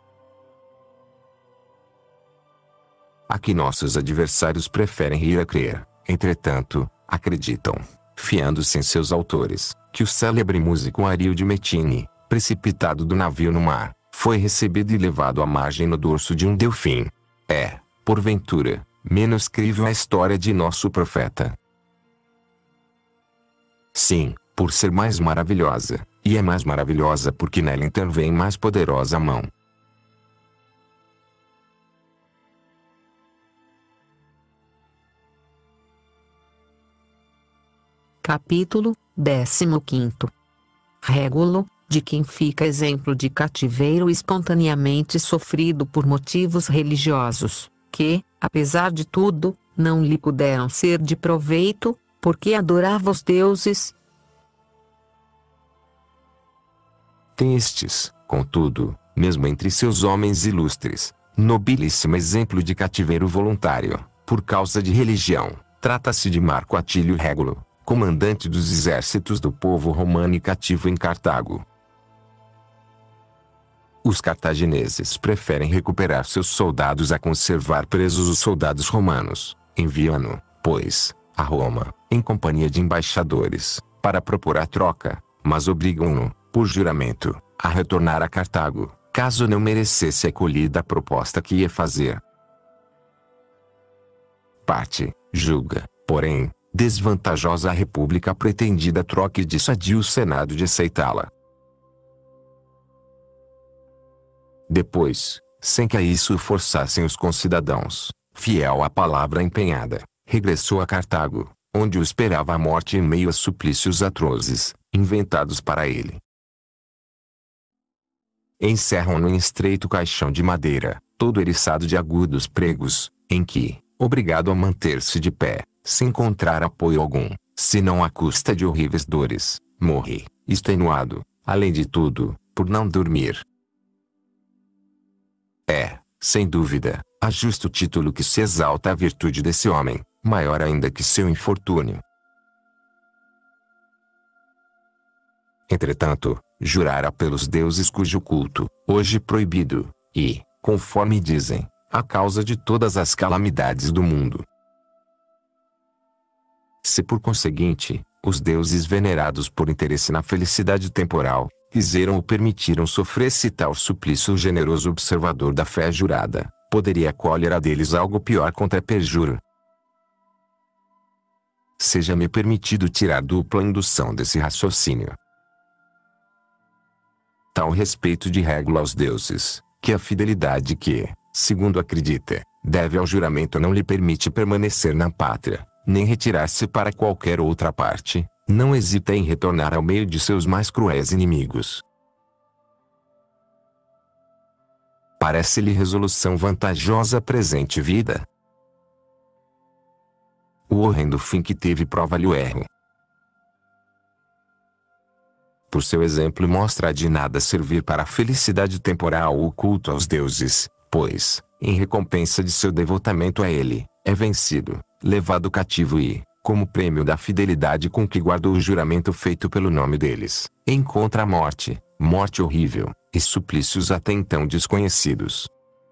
Speaker 2: A que nossos adversários preferem rir a crer, entretanto, acreditam, fiando-se em seus autores, que o célebre músico Ariel de Metine, precipitado do navio no mar, foi recebido e levado à margem no dorso de um delfim. É, porventura, menos crível a história de nosso profeta. Sim, por ser mais maravilhosa, e é mais maravilhosa porque nela intervém mais poderosa mão.
Speaker 1: Capítulo 15. Régulo, de quem fica exemplo de cativeiro espontaneamente sofrido por motivos religiosos, que, apesar de tudo, não lhe puderam ser de proveito, porque adorava os deuses.
Speaker 2: Tem estes, contudo, mesmo entre seus homens ilustres, nobilíssimo exemplo de cativeiro voluntário, por causa de religião. Trata-se de Marco Atílio Régulo, comandante dos exércitos do povo romano e cativo em Cartago. Os cartagineses preferem recuperar seus soldados a conservar presos os soldados romanos, enviando, pois, a Roma, em companhia de embaixadores, para propor a troca, mas obrigam-no, por juramento, a retornar a Cartago, caso não merecesse acolhida a proposta que ia fazer. Parte, julga, porém, desvantajosa a república pretendida troca e dissuadiu o Senado de aceitá-la. Depois, sem que a isso o forçassem os concidadãos, fiel à palavra empenhada, regressou a Cartago, onde o esperava a morte em meio a suplícios atrozes, inventados para ele. Encerram-no em estreito caixão de madeira, todo eriçado de agudos pregos, em que, obrigado a manter-se de pé, sem encontrar apoio algum, senão à custa de horríveis dores, morre, extenuado, além de tudo, por não dormir. É, sem dúvida, a justo título que se exalta a virtude desse homem, maior ainda que seu infortúnio. Entretanto, jurara pelos deuses cujo culto, hoje proibido, e, conforme dizem, a causa de todas as calamidades do mundo. Se por conseguinte, os deuses venerados por interesse na felicidade temporal, quiseram ou permitiram sofresse tal suplício, o generoso observador da fé jurada, poderia colher a deles algo pior contra perjuro. Seja-me permitido tirar dupla indução desse raciocínio. Tal respeito de Régulo aos deuses, que a fidelidade que, segundo acredita, deve ao juramento não lhe permite permanecer na pátria, nem retirar-se para qualquer outra parte, não hesita em retornar ao meio de seus mais cruéis inimigos. Parece-lhe resolução vantajosa a presente vida? O horrendo fim que teve prova-lhe o erro. Por seu exemplo mostra de nada servir para a felicidade temporal o culto aos deuses, pois, em recompensa de seu devotamento a ele, é vencido, levado cativo e, como prêmio da fidelidade com que guardou o juramento feito pelo nome deles, encontra a morte, morte horrível, e suplícios até então desconhecidos.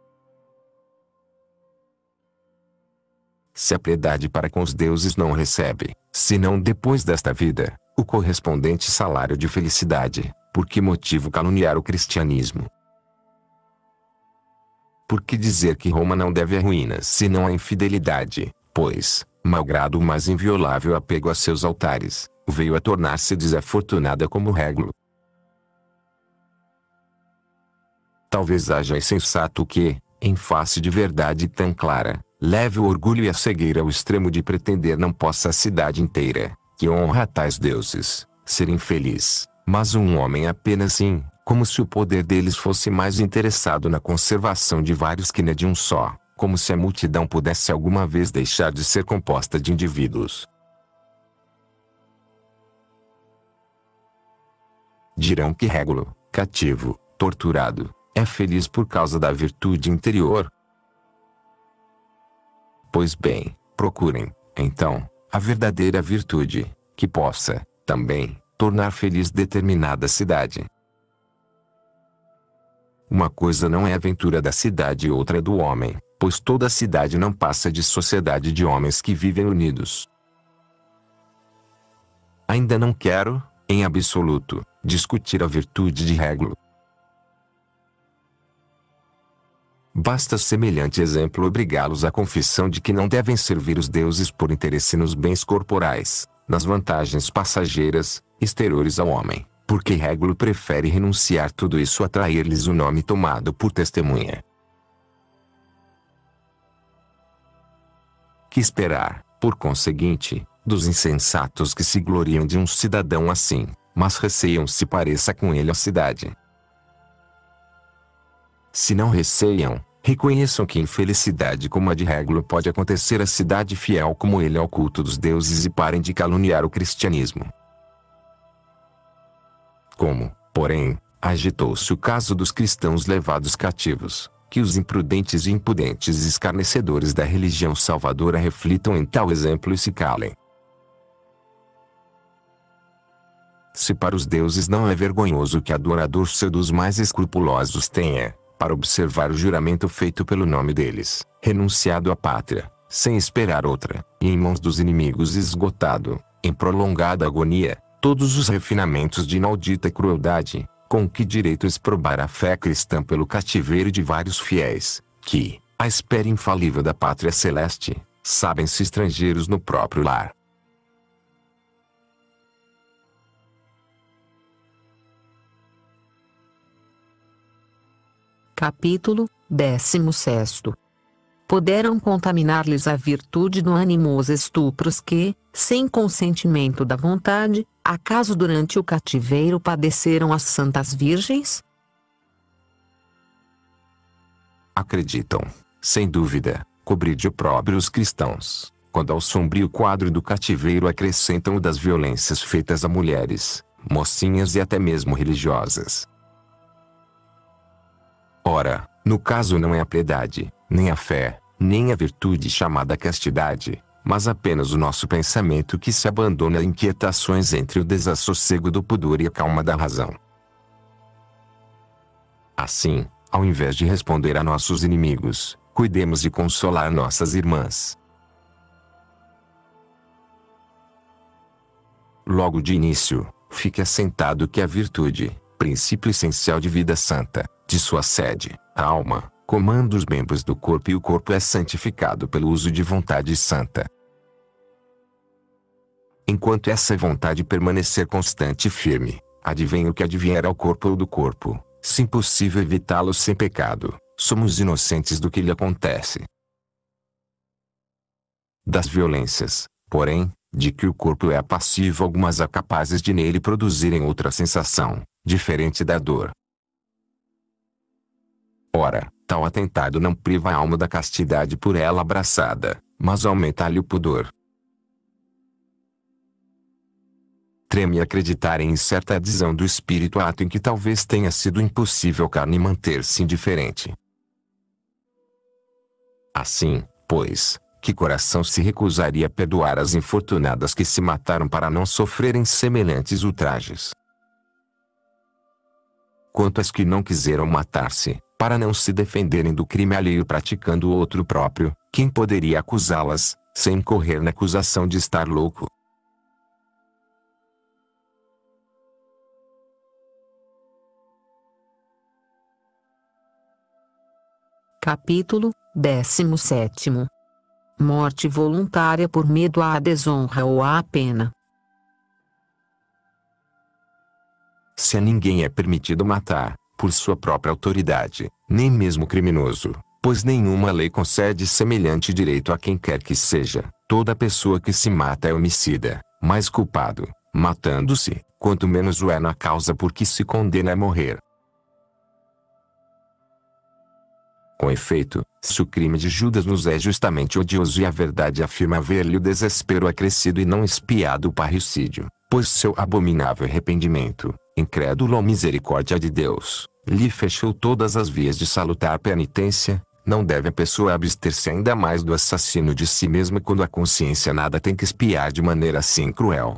Speaker 2: Se a piedade para com os deuses não recebe, senão depois desta vida, o correspondente salário de felicidade, por que motivo caluniar o cristianismo? Por que dizer que Roma não deve a ruína senão a infidelidade, pois, malgrado o mais inviolável apego a seus altares, veio a tornar-se desafortunada como Régulo? Talvez haja insensato que, em face de verdade tão clara, leve o orgulho e a cegueira ao extremo de pretender não possa a cidade inteira, que honra a tais deuses, ser infeliz, mas um homem apenas sim, como se o poder deles fosse mais interessado na conservação de vários que na de um só, como se a multidão pudesse alguma vez deixar de ser composta de indivíduos. Dirão que Régulo, cativo, torturado, é feliz por causa da virtude interior. Pois bem, procurem, então, a verdadeira virtude, que possa, também, tornar feliz determinada cidade. Uma coisa não é a aventura da cidade e outra é do homem, pois toda cidade não passa de sociedade de homens que vivem unidos. Ainda não quero, em absoluto, discutir a virtude de Régulo. Basta semelhante exemplo obrigá-los à confissão de que não devem servir os deuses por interesse nos bens corporais, nas vantagens passageiras, exteriores ao homem, porque Régulo prefere renunciar tudo isso a trair-lhes o nome tomado por testemunha. Que esperar, por conseguinte, dos insensatos que se gloriam de um cidadão assim, mas receiam se pareça com ele a cidade? Se não receiam, reconheçam que infelicidade como a de Régulo pode acontecer à cidade fiel como ele ao culto dos deuses e parem de caluniar o cristianismo. Como, porém, agitou-se o caso dos cristãos levados cativos, que os imprudentes e impudentes escarnecedores da religião salvadora reflitam em tal exemplo e se calem. Se para os deuses não é vergonhoso que adorador seu dos mais escrupulosos tenha, para observar o juramento feito pelo nome deles, renunciado à pátria, sem esperar outra, e em mãos dos inimigos esgotado, em prolongada agonia, todos os refinamentos de inaudita crueldade, com que direito exprobar a fé cristã pelo cativeiro de vários fiéis, que, à espera infalível da pátria celeste, sabem-se estrangeiros no próprio lar.
Speaker 1: Capítulo 16. Poderão contaminar-lhes a virtude no ânimo os estupros que, sem consentimento da vontade, acaso durante o cativeiro padeceram as santas virgens?
Speaker 2: Acreditam, sem dúvida, cobrir de opróbrio os cristãos, quando ao sombrio quadro do cativeiro acrescentam o das violências feitas a mulheres, mocinhas e até mesmo religiosas. Ora, no caso não é a piedade, nem a fé, nem a virtude chamada castidade, mas apenas o nosso pensamento que se abandona a inquietações entre o desassossego do pudor e a calma da razão. Assim, ao invés de responder a nossos inimigos, cuidemos de consolar nossas irmãs. Logo de início, fique assentado que a virtude, princípio essencial de vida santa, de sua sede, a alma, comanda os membros do corpo e o corpo é santificado pelo uso de vontade santa. Enquanto essa vontade permanecer constante e firme, advenha o que advier ao corpo ou do corpo, se impossível evitá-lo sem pecado, somos inocentes do que lhe acontece. Das violências, porém, de que o corpo é passivo, algumas há capazes de nele produzirem outra sensação, diferente da dor. Ora, tal atentado não priva a alma da castidade por ela abraçada, mas aumenta-lhe o pudor. Treme acreditar em certa adesão do espírito a ato em que talvez tenha sido impossível a carne manter-se indiferente. Assim, pois, que coração se recusaria a perdoar as infortunadas que se mataram para não sofrerem semelhantes ultrajes? Quanto às que não quiseram matar-se, para não se defenderem do crime alheio praticando o outro próprio, quem poderia acusá-las, sem incorrer na acusação de estar louco?
Speaker 1: Capítulo 17. Morte voluntária por medo à desonra ou à pena.
Speaker 2: Se a ninguém é permitido matar, por sua própria autoridade, nem mesmo criminoso, pois nenhuma lei concede semelhante direito a quem quer que seja, toda pessoa que se mata é homicida, mais culpado, matando-se, quanto menos o é na causa por que se condena a morrer. Com efeito, se o crime de Judas nos é justamente odioso e a verdade afirma haver-lhe o desespero acrescido e não expiado o parricídio, pois seu abominável arrependimento, incrédulo à misericórdia de Deus, lhe fechou todas as vias de salutar penitência, não deve a pessoa abster-se ainda mais do assassino de si mesma quando a consciência nada tem que espiar de maneira assim cruel.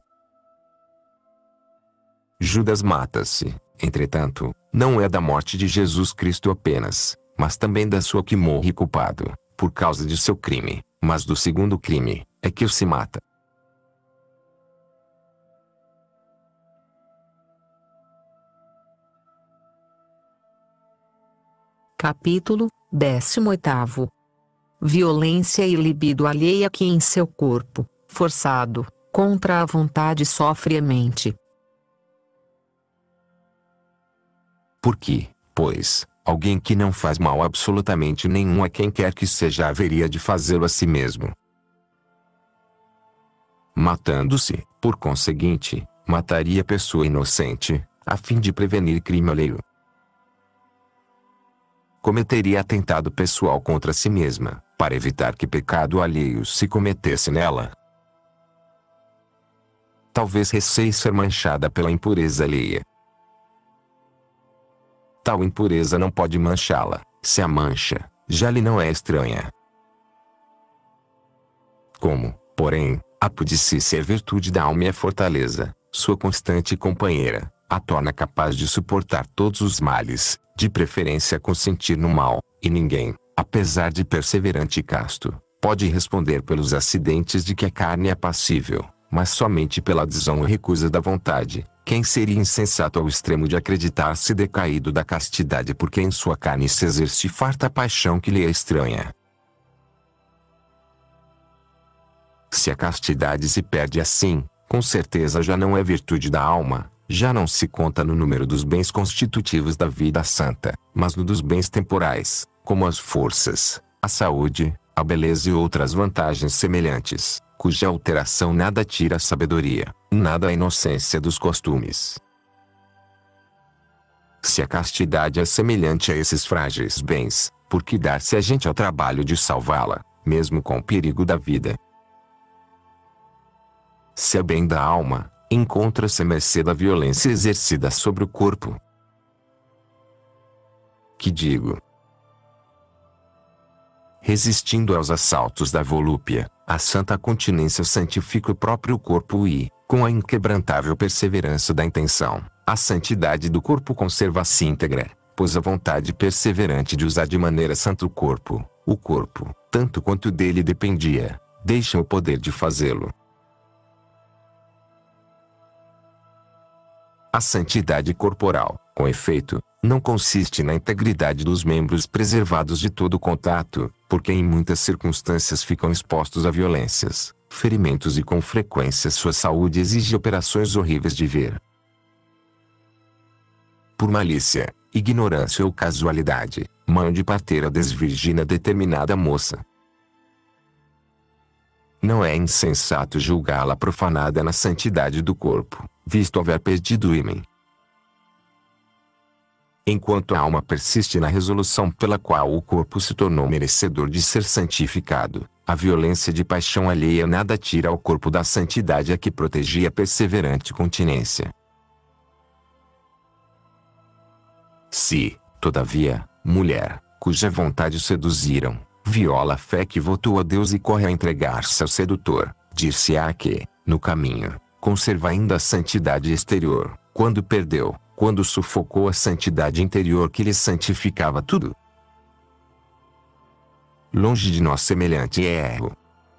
Speaker 2: Judas mata-se, entretanto, não é da morte de Jesus Cristo apenas, mas também da sua que morre culpado, por causa de seu crime, mas do segundo crime, é que o se mata.
Speaker 1: Capítulo 18. Violência e libido alheia que em seu corpo, forçado, contra a vontade sofre a mente.
Speaker 2: Por que, pois, alguém que não faz mal absolutamente nenhum a quem quer que seja haveria de fazê-lo a si mesmo? Matando-se, por conseguinte, mataria a pessoa inocente, a fim de prevenir crime alheio. Cometeria atentado pessoal contra si mesma, para evitar que pecado alheio se cometesse nela. Talvez receie ser manchada pela impureza alheia. tal impureza não pode manchá-la. Se a mancha, já lhe não é estranha. Como, porém, a pudicícia ser virtude da alma e a fortaleza, sua constante companheira, a torna capaz de suportar todos os males, de preferência consentir no mal, e ninguém, apesar de perseverante e casto, pode responder pelos acidentes de que a carne é passível, mas somente pela adesão ou recusa da vontade. Quem seria insensato ao extremo de acreditar-se decaído da castidade porque em sua carne se exerce farta paixão que lhe é estranha? Se a castidade se perde assim, com certeza já não é virtude da alma, já não se conta no número dos bens constitutivos da vida santa, mas no dos bens temporais, como as forças, a saúde, a beleza e outras vantagens semelhantes, cuja alteração nada tira a sabedoria, nada a inocência dos costumes. Se a castidade é semelhante a esses frágeis bens, por que dar-se a gente ao trabalho de salvá-la, mesmo com o perigo da vida? Se é bem da alma, encontra-se à mercê da violência exercida sobre o corpo. Que digo? Resistindo aos assaltos da volúpia, a santa continência santifica o próprio corpo e, com a inquebrantável perseverança da intenção, a santidade do corpo conserva-se íntegra, pois a vontade perseverante de usar de maneira santa o corpo, tanto quanto dele dependia, deixa o poder de fazê-lo. A santidade corporal, com efeito, não consiste na integridade dos membros preservados de todo contato, porque em muitas circunstâncias ficam expostos a violências, ferimentos e com frequência sua saúde exige operações horríveis de ver. Por malícia, ignorância ou casualidade, mão de parteira desvirgina determinada moça. Não é insensato julgá-la profanada na santidade do corpo, visto haver perdido o ímen. Enquanto a alma persiste na resolução pela qual o corpo se tornou merecedor de ser santificado, a violência de paixão alheia nada tira ao corpo da santidade a que protegia a perseverante continência. Se, todavia, mulher, cuja vontade seduziram, viola a fé que votou a Deus e corre a entregar-se ao sedutor, dir-se-á que, no caminho, conserva ainda a santidade exterior, quando perdeu, quando sufocou a santidade interior que lhe santificava tudo. Longe de nós semelhante erro.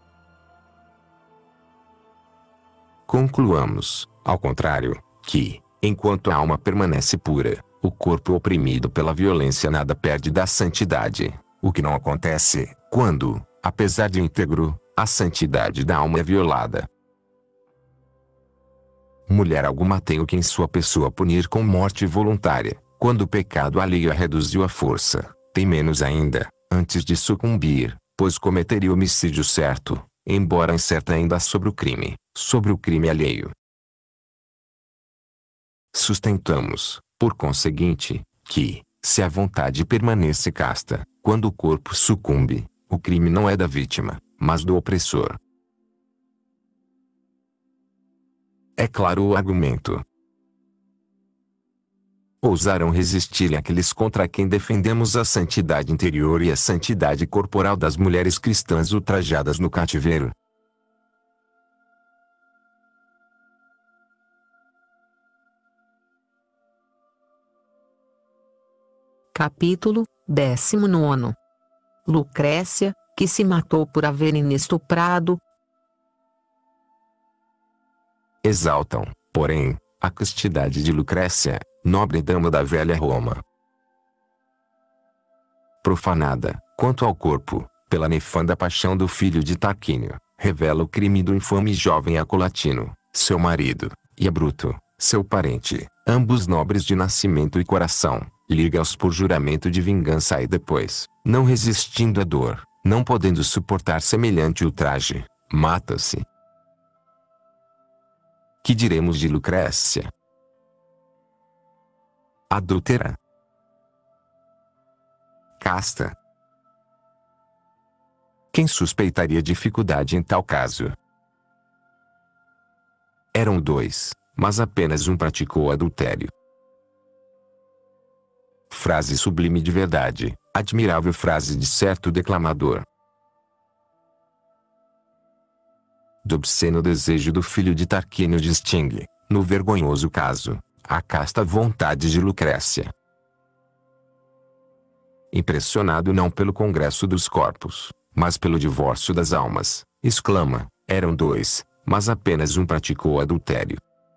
Speaker 2: Concluamos, ao contrário, que, enquanto a alma permanece pura, o corpo oprimido pela violência nada perde da santidade, o que não acontece, quando, apesar de íntegro, a santidade da alma é violada. Mulher alguma tem o que em sua pessoa punir com morte voluntária, quando o pecado alheio a reduziu à força, tem menos ainda, antes de sucumbir, pois cometeria homicídio certo, embora incerta ainda sobre o crime alheio. Sustentamos, por conseguinte, que, se a vontade permanece casta, quando o corpo sucumbe, o crime não é da vítima, mas do opressor. É claro o argumento. Ousarão resistir aqueles contra quem defendemos a santidade interior e a santidade corporal das mulheres cristãs ultrajadas no cativeiro.
Speaker 1: Capítulo 19. Lucrécia, que se matou por haverem estuprado.
Speaker 2: Exaltam, porém, a castidade de Lucrécia, nobre dama da velha Roma. Profanada, quanto ao corpo, pela nefanda paixão do filho de Tarquínio, revela o crime do infame jovem Acolatino, seu marido, e a Bruto, seu parente, ambos nobres de nascimento e coração, liga-os por juramento de vingança e depois, não resistindo à dor, não podendo suportar semelhante ultraje, mata-se. Que diremos de Lucrécia? Adúltera? Casta? Quem suspeitaria dificuldade em tal caso? Eram dois, mas apenas um praticou adultério. Frase sublime de verdade, admirável frase de certo declamador. Do obsceno desejo do filho de Tarquínio distingue, no vergonhoso caso, a casta vontade de Lucrécia. Impressionado não pelo congresso dos corpos, mas pelo divórcio das almas, exclama: eram dois, mas apenas um praticou adultério.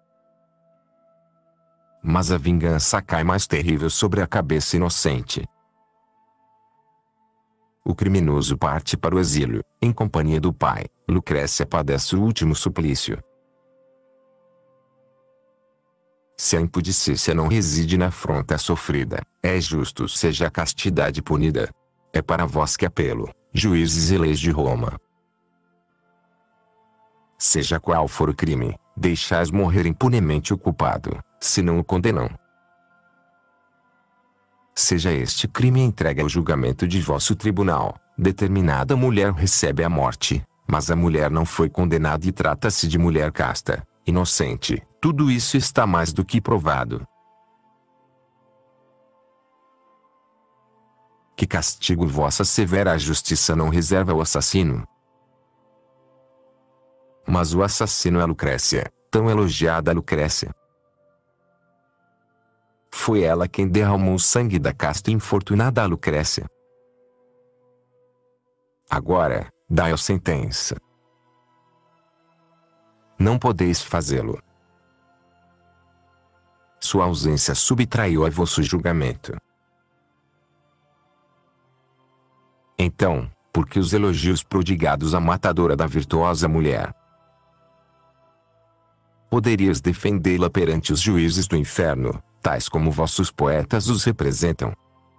Speaker 2: Mas a vingança cai mais terrível sobre a cabeça inocente. O criminoso parte para o exílio, em companhia do pai. Lucrécia padece o último suplício. Se a impudicícia não reside na afronta sofrida, é justo seja a castidade punida. É para vós que apelo, juízes e leis de Roma. Seja qual for o crime, deixais morrer impunemente o culpado, se não o condenam. Seja este crime entregue ao julgamento de vosso tribunal, determinada mulher recebe a morte, mas a mulher não foi condenada e trata-se de mulher casta, inocente, tudo isso está mais do que provado. Que castigo vossa severa justiça não reserva ao assassino? Mas o assassino é Lucrécia, tão elogiada Lucrécia. Foi ela quem derramou o sangue da casta e infortunada Lucrécia. Agora, dai a sentença. Não podeis fazê-lo. Sua ausência subtraiu a vosso julgamento. Então, por que os elogios prodigados à matadora da virtuosa mulher? Poderias defendê-la perante os juízes do inferno, tais como vossos poetas os representam.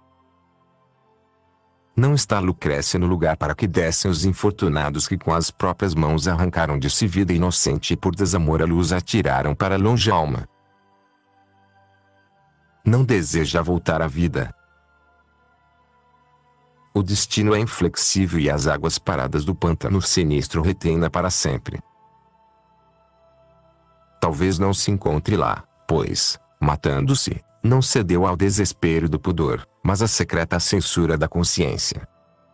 Speaker 2: Não está Lucrécia no lugar para que dessem os infortunados que com as próprias mãos arrancaram de si vida inocente e por desamor à luz atiraram para longe a alma. Não deseja voltar à vida. O destino é inflexível e as águas paradas do pântano sinistro retêm-na para sempre. Talvez não se encontre lá, pois, matando-se, não cedeu ao desespero do pudor, mas à secreta censura da consciência.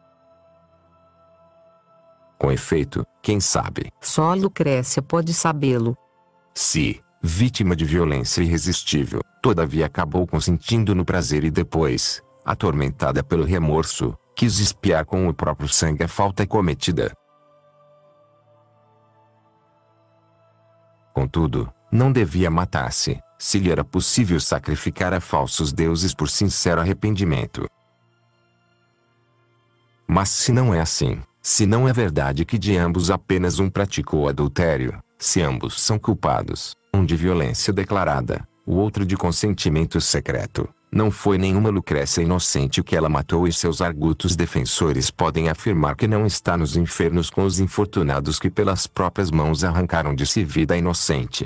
Speaker 2: Com efeito, quem sabe?
Speaker 1: Só Lucrécia pode sabê-lo.
Speaker 2: Se, vítima de violência irresistível, todavia acabou consentindo no prazer e depois, atormentada pelo remorso, quis expiar com o próprio sangue a falta cometida. Contudo, não devia matar-se, se lhe era possível sacrificar a falsos deuses por sincero arrependimento. Mas se não é assim, se não é verdade que de ambos apenas um praticou adultério, se ambos são culpados, um de violência declarada, o outro de consentimento secreto, não foi nenhuma Lucrécia inocente que ela matou e seus argutos defensores podem afirmar que não está nos infernos com os infortunados que pelas próprias mãos arrancaram de si vida inocente.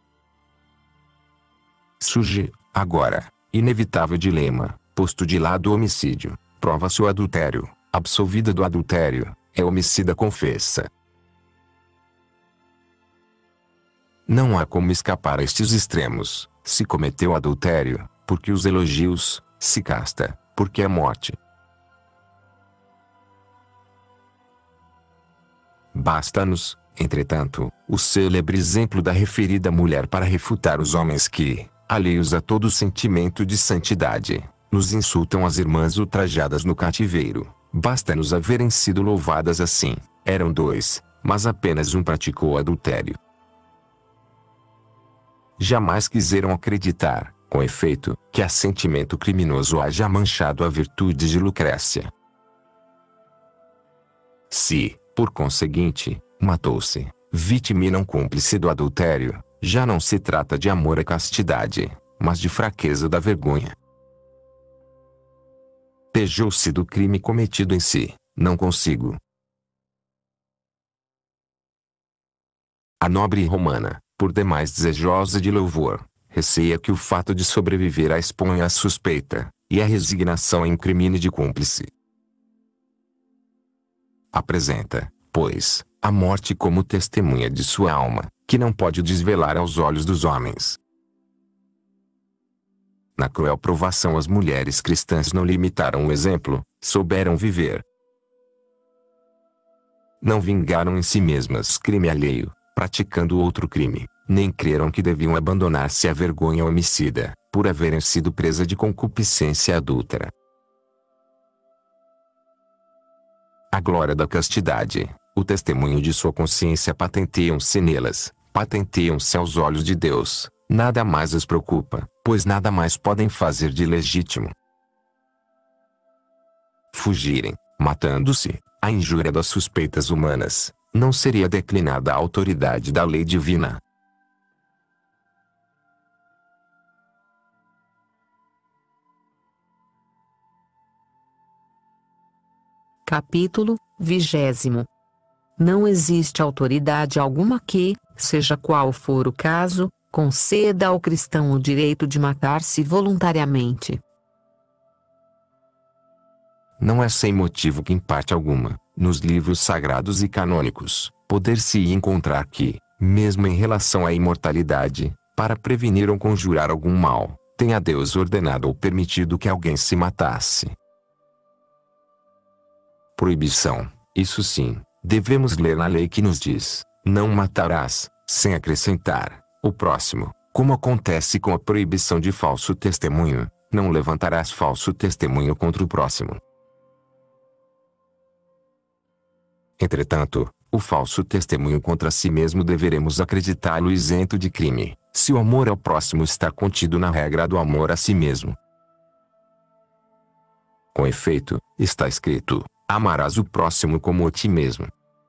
Speaker 2: Surge, agora, inevitável dilema, posto de lado o homicídio, prova-se o adultério, absolvida do adultério, é homicida confessa. Não há como escapar a estes extremos, se cometeu adultério, porque os elogios, se casta, porque a morte. Basta-nos, entretanto, o célebre exemplo da referida mulher para refutar os homens que, alheios a todo sentimento de santidade, nos insultam as irmãs ultrajadas no cativeiro. Basta-nos haverem sido louvadas assim: eram dois, mas apenas um praticou adultério. Jamais quiseram acreditar, com efeito, que a sentimento criminoso haja manchado a virtude de Lucrécia. Se, por conseguinte, matou-se, vítima e não cúmplice do adultério, já não se trata de amor à castidade, mas de fraqueza da vergonha. Pejou-se do crime cometido em si, não consigo. A nobre romana, por demais desejosa de louvor, receia que o fato de sobreviver a exponha a suspeita, e a resignação em crimine de cúmplice. Apresenta, pois, a morte como testemunha de sua alma, que não pode desvelar aos olhos dos homens. Na cruel provação as mulheres cristãs não limitaram o exemplo, souberam viver. Não vingaram em si mesmas crime alheio, praticando outro crime, nem creram que deviam abandonar-se à vergonha homicida, por haverem sido presa de concupiscência adúltera. A glória da castidade, o testemunho de sua consciência patenteiam-se nelas, patenteiam-se aos olhos de Deus, nada mais as preocupa, pois nada mais podem fazer de legítimo. Fugirem, matando-se, a injúria das suspeitas humanas, não seria declinada a autoridade da lei divina.
Speaker 1: Capítulo 20. Não existe autoridade alguma que, seja qual for o caso, conceda ao cristão o direito de matar-se voluntariamente.
Speaker 2: Não é sem motivo que em parte alguma, nos livros sagrados e canônicos, poder-se encontrar que, mesmo em relação à imortalidade, para prevenir ou conjurar algum mal, tenha Deus ordenado ou permitido que alguém se matasse. Proibição, isso sim, devemos ler na lei que nos diz, não matarás, sem acrescentar, o próximo, como acontece com a proibição de falso testemunho, não levantarás falso testemunho contra o próximo. Entretanto, o falso testemunho contra si mesmo deveremos acreditá-lo isento de crime, se o amor ao próximo está contido na regra do amor a si mesmo. Com efeito, está escrito, amarás o próximo como a ti mesmo.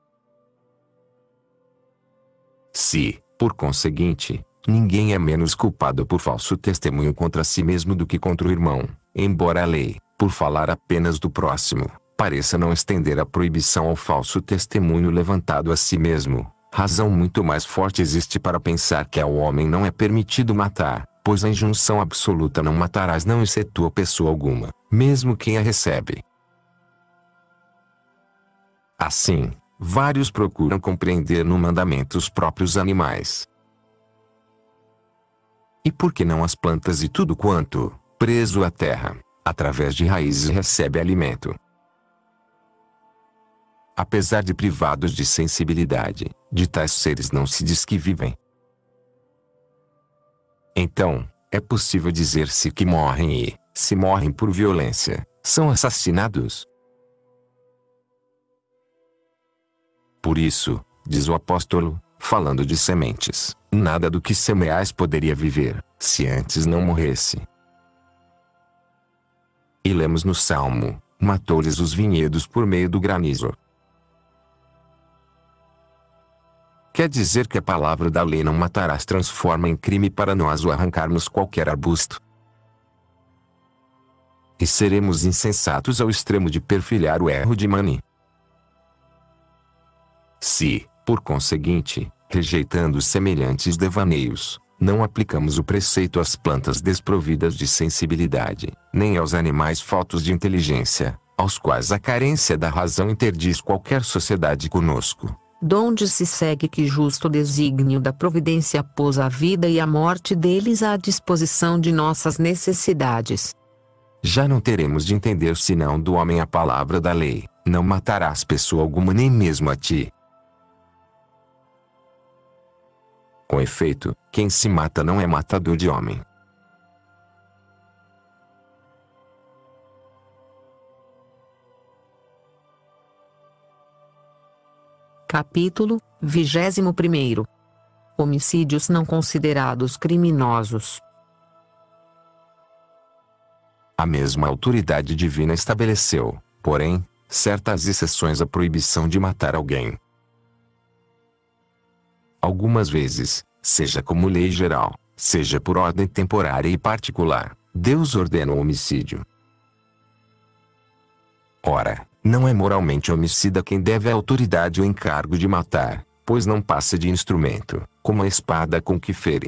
Speaker 2: Se, por conseguinte, ninguém é menos culpado por falso testemunho contra si mesmo do que contra o irmão, embora a lei, por falar apenas do próximo, pareça não estender a proibição ao falso testemunho levantado a si mesmo, razão muito mais forte existe para pensar que ao homem não é permitido matar, pois a injunção absoluta não matarás não excetua pessoa alguma, mesmo quem a recebe. Assim, vários procuram compreender no mandamento os próprios animais. E por que não as plantas e tudo quanto, preso à terra, através de raízes recebe alimento? Apesar de privados de sensibilidade, de tais seres não se diz que vivem. Então, é possível dizer-se que morrem e, se morrem por violência, são assassinados? Por isso, diz o apóstolo, falando de sementes, nada do que semeais poderia viver, se antes não morresse. E lemos no Salmo, matou-lhes os vinhedos por meio do granizo. Quer dizer que a palavra da lei não matarás transforma em crime para nós o arrancarmos qualquer arbusto. E seremos insensatos ao extremo de perfilhar o erro de Mani. Se, por conseguinte, rejeitando semelhantes devaneios, não aplicamos o preceito às plantas desprovidas de sensibilidade, nem aos animais faltos de inteligência, aos quais a carência da razão interdiz qualquer sociedade conosco,
Speaker 1: donde se segue que justo desígnio da providência pôs a vida e a morte deles à disposição de nossas necessidades.
Speaker 2: Já não teremos de entender senão do homem a palavra da lei, não matarás pessoa alguma nem mesmo a ti. Com efeito, quem se mata não é matador de homem.
Speaker 1: Capítulo 21. Homicídios não considerados criminosos.
Speaker 2: A mesma autoridade divina estabeleceu, porém, certas exceções à proibição de matar alguém. Algumas vezes, seja como lei geral, seja por ordem temporária e particular, Deus ordena o homicídio. Ora, não é moralmente homicida quem deve a autoridade o encargo de matar, pois não passa de instrumento, como a espada com que fere.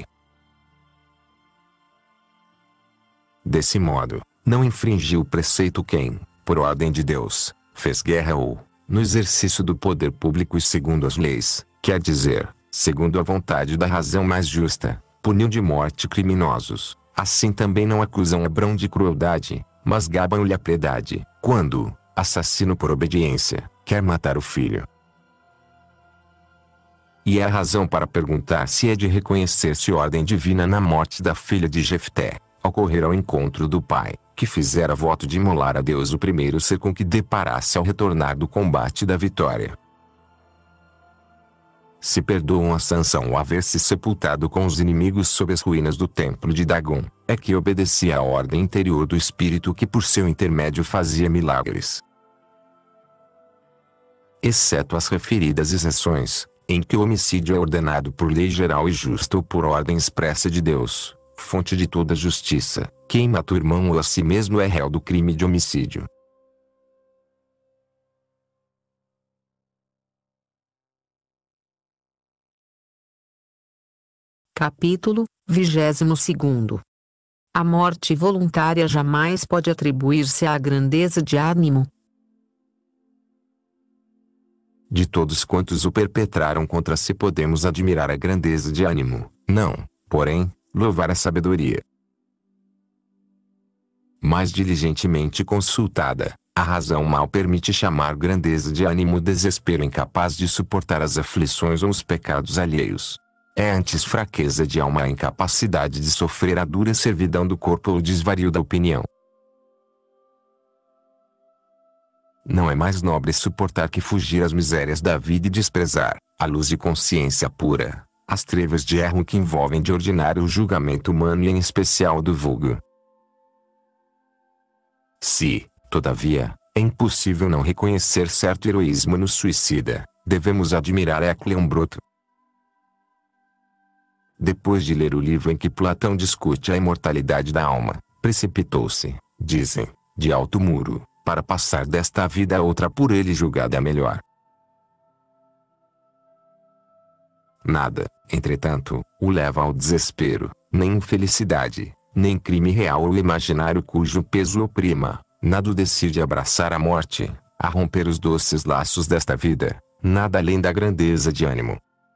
Speaker 2: Desse modo, não infringiu o preceito quem, por ordem de Deus, fez guerra ou, no exercício do poder público e segundo as leis, quer dizer, segundo a vontade da razão mais justa, puniu de morte criminosos, Assim também não acusam Abrão de crueldade, mas gabam-lhe a piedade, quando, assassino por obediência, quer matar o filho. E é a razão para perguntar se é de reconhecer-se ordem divina na morte da filha de Jefté, ao correr ao encontro do pai, que fizera voto de imolar a Deus o primeiro ser com que deparasse ao retornar do combate da vitória. Se perdoam a Sansão o haver-se sepultado com os inimigos sob as ruínas do templo de Dagom, é que obedecia à ordem interior do espírito que por seu intermédio fazia milagres. Exceto as referidas exceções, em que o homicídio é ordenado por lei geral e justa ou por ordem expressa de Deus, fonte de toda justiça, quem mata o irmão ou a si mesmo é réu do crime de homicídio.
Speaker 1: Capítulo 22. A morte voluntária jamais pode atribuir-se à grandeza de ânimo.
Speaker 2: De todos quantos o perpetraram contra si podemos admirar a grandeza de ânimo, não, porém, louvar a sabedoria. Mais diligentemente consultada, a razão mal permite chamar grandeza de ânimo o desespero incapaz de suportar as aflições ou os pecados alheios. É antes fraqueza de alma a incapacidade de sofrer a dura servidão do corpo ou o desvario da opinião. Não é mais nobre suportar que fugir às misérias da vida e desprezar, à luz de consciência pura, as trevas de erro que envolvem de ordinário o julgamento humano e em especial do vulgo. Se, todavia, é impossível não reconhecer certo heroísmo no suicida, devemos admirar Ecleombroto. Depois de ler o livro em que Platão discute a imortalidade da alma, precipitou-se, dizem, de alto muro, para passar desta vida a outra por ele julgada a melhor. Nada, entretanto, o leva ao desespero, nem infelicidade, nem crime real ou imaginário cujo peso oprima, nada o decide abraçar a morte, a romper os doces laços desta vida, nada além da grandeza de ânimo.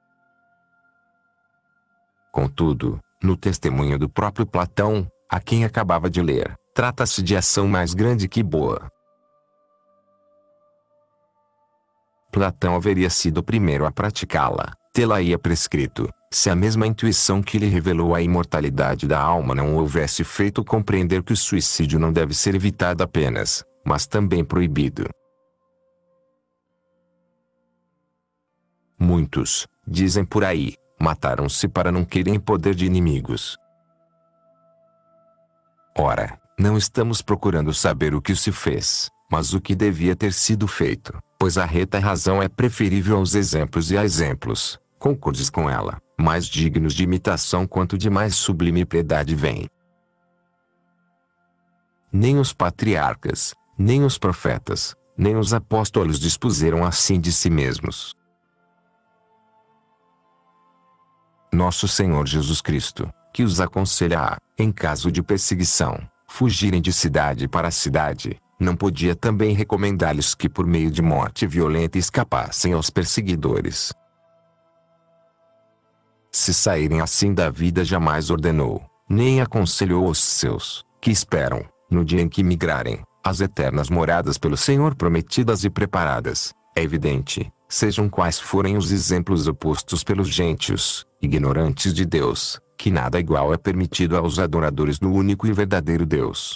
Speaker 2: Contudo, no testemunho do próprio Platão, a quem acabava de ler, trata-se de ação mais grande que boa. Platão haveria sido o primeiro a praticá-la, tê-la-ia prescrito, se a mesma intuição que lhe revelou a imortalidade da alma não o houvesse feito compreender que o suicídio não deve ser evitado apenas, mas também proibido. Muitos, dizem por aí, mataram-se para não querem poder de inimigos. Ora, não estamos procurando saber o que se fez, mas o que devia ter sido feito, pois a reta razão é preferível aos exemplos e a exemplos, concordes com ela, mais dignos de imitação quanto de mais sublime piedade vem. Nem os patriarcas, nem os profetas, nem os apóstolos dispuseram assim de si mesmos. Nosso Senhor Jesus Cristo, que os aconselha a, em caso de perseguição, fugirem de cidade para cidade, não podia também recomendar-lhes que por meio de morte violenta escapassem aos perseguidores. Se saírem assim da vida jamais ordenou, nem aconselhou aos seus, que esperam, no dia em que migrarem, as eternas moradas pelo Senhor prometidas e preparadas, é evidente, sejam quais forem os exemplos opostos pelos gentios, ignorantes de Deus, que nada igual é permitido aos adoradores do único e verdadeiro Deus.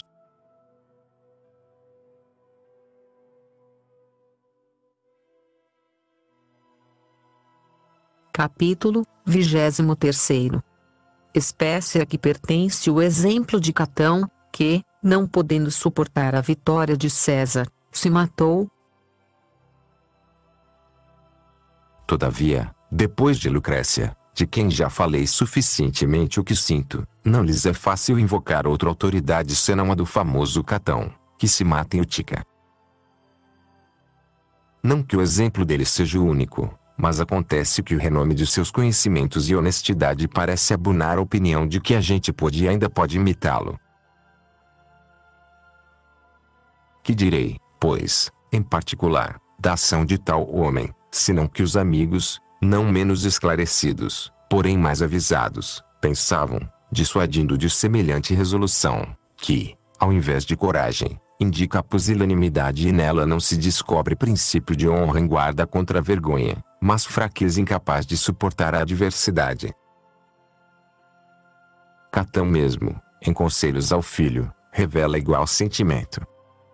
Speaker 1: Capítulo 23. Espécie a que pertence o exemplo de Catão, que, não podendo suportar a vitória de César, se matou.
Speaker 2: Todavia, depois de Lucrécia, de quem já falei suficientemente o que sinto, não lhes é fácil invocar outra autoridade senão a do famoso Catão, que se mata em Utica. Não que o exemplo dele seja o único, mas acontece que o renome de seus conhecimentos e honestidade parece abunar a opinião de que a gente pode e ainda pode imitá-lo. Que direi, pois, em particular, da ação de tal homem, senão que os amigos, não menos esclarecidos, porém mais avisados, pensavam, dissuadindo de semelhante resolução, que, ao invés de coragem, indica a pusilanimidade e nela não se descobre princípio de honra em guarda contra a vergonha, mas fraqueza incapaz de suportar a adversidade. Catão mesmo, em conselhos ao filho, revela igual sentimento.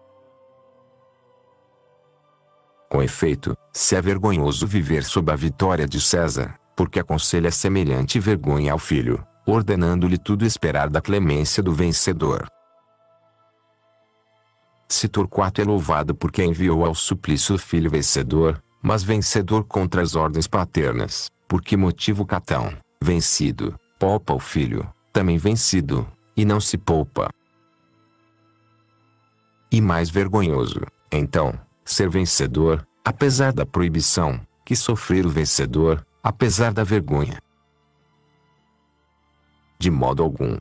Speaker 2: Com efeito, se é vergonhoso viver sob a vitória de César, porque aconselha semelhante vergonha ao filho, ordenando-lhe tudo esperar da clemência do vencedor. Se Torquato é louvado porque enviou ao suplício o filho vencedor, mas vencedor contra as ordens paternas, por que motivo Catão, vencido, poupa o filho, também vencido, e não se poupa? E mais vergonhoso, então, ser vencedor, apesar da proibição, que sofrer o vencedor, apesar da vergonha. De modo algum.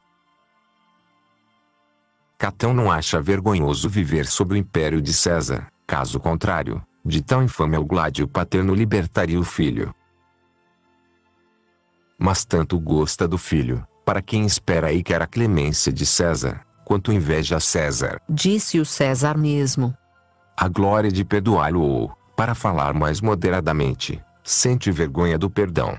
Speaker 2: Catão não acha vergonhoso viver sob o império de César, caso contrário, de tão infame o gládio paterno libertaria o filho. Mas tanto gosta do filho, para quem espera e quer a clemência de César, quanto inveja César.
Speaker 1: Disse o César mesmo.
Speaker 2: A glória de perdoá-lo ou, para falar mais moderadamente, sente vergonha do perdão.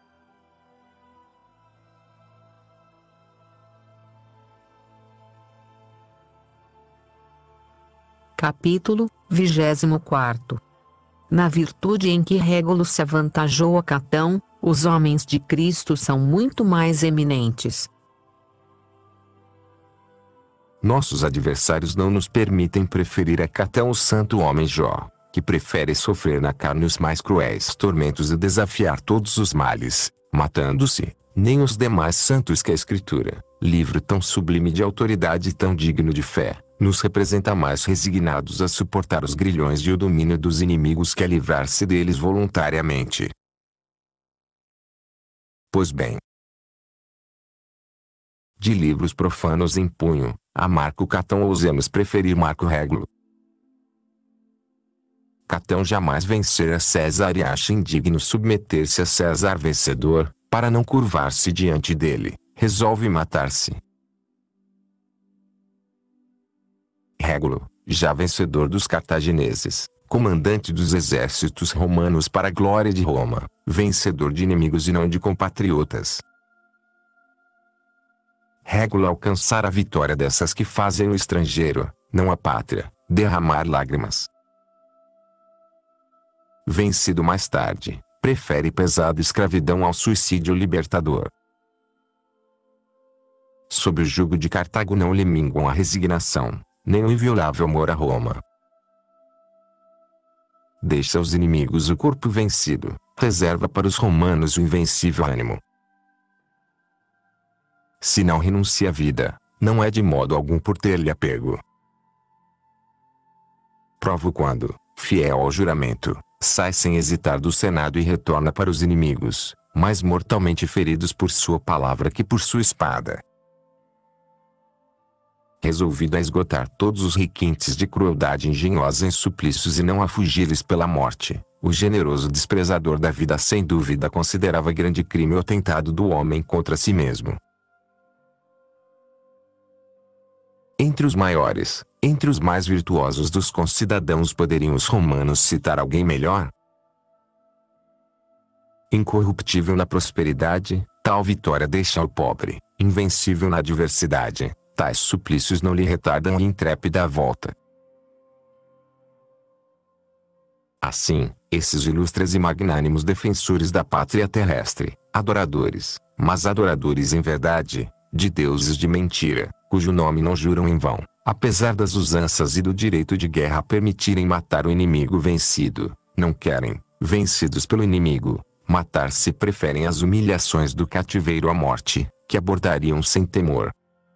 Speaker 1: Capítulo 24. Na virtude em que Régulo se avantajou a Catão, os homens de Cristo são muito mais eminentes.
Speaker 2: Nossos adversários não nos permitem preferir a Catão o santo homem Jó, que prefere sofrer na carne os mais cruéis tormentos e desafiar todos os males, matando-se, nem os demais santos que a Escritura, livro tão sublime de autoridade e tão digno de fé, nos representa mais resignados a suportar os grilhões e o domínio dos inimigos que a livrar-se deles voluntariamente. Pois bem, de livros profanos em punho, a Marco Catão ousemos preferir Marco Régulo. Catão jamais vencera César e acha indigno submeter-se a César vencedor, para não curvar-se diante dele, resolve matar-se. Régulo, já vencedor dos cartagineses, comandante dos exércitos romanos para a glória de Roma, vencedor de inimigos e não de compatriotas. Régulo alcançar a vitória dessas que fazem o estrangeiro, não a pátria, derramar lágrimas. Vencido mais tarde, prefere pesada escravidão ao suicídio libertador. Sob o jugo de Cartago não lhe minguam a resignação, nem o inviolável amor a Roma. Deixa aos inimigos o corpo vencido, reserva para os romanos o invencível ânimo. Se não renuncia à vida, não é de modo algum por ter-lhe apego. Provo quando, fiel ao juramento, sai sem hesitar do senado e retorna para os inimigos, mais mortalmente feridos por sua palavra que por sua espada. Resolvido a esgotar todos os requintes de crueldade engenhosa em suplícios e não a fugir-lhes pela morte, o generoso desprezador da vida sem dúvida considerava grande crime o atentado do homem contra si mesmo. Entre os maiores, entre os mais virtuosos dos concidadãos poderiam os romanos citar alguém melhor? Incorruptível na prosperidade, tal vitória deixa o pobre, invencível na adversidade. Tais suplícios não lhe retardam a intrépida volta. Assim, esses ilustres e magnânimos defensores da pátria terrestre, adoradores, mas adoradores em verdade, de deuses de mentira, cujo nome não juram em vão, apesar das usanças e do direito de guerra permitirem matar o inimigo vencido, não querem, vencidos pelo inimigo, matar-se preferem as humilhações do cativeiro à morte, que abordariam sem temor.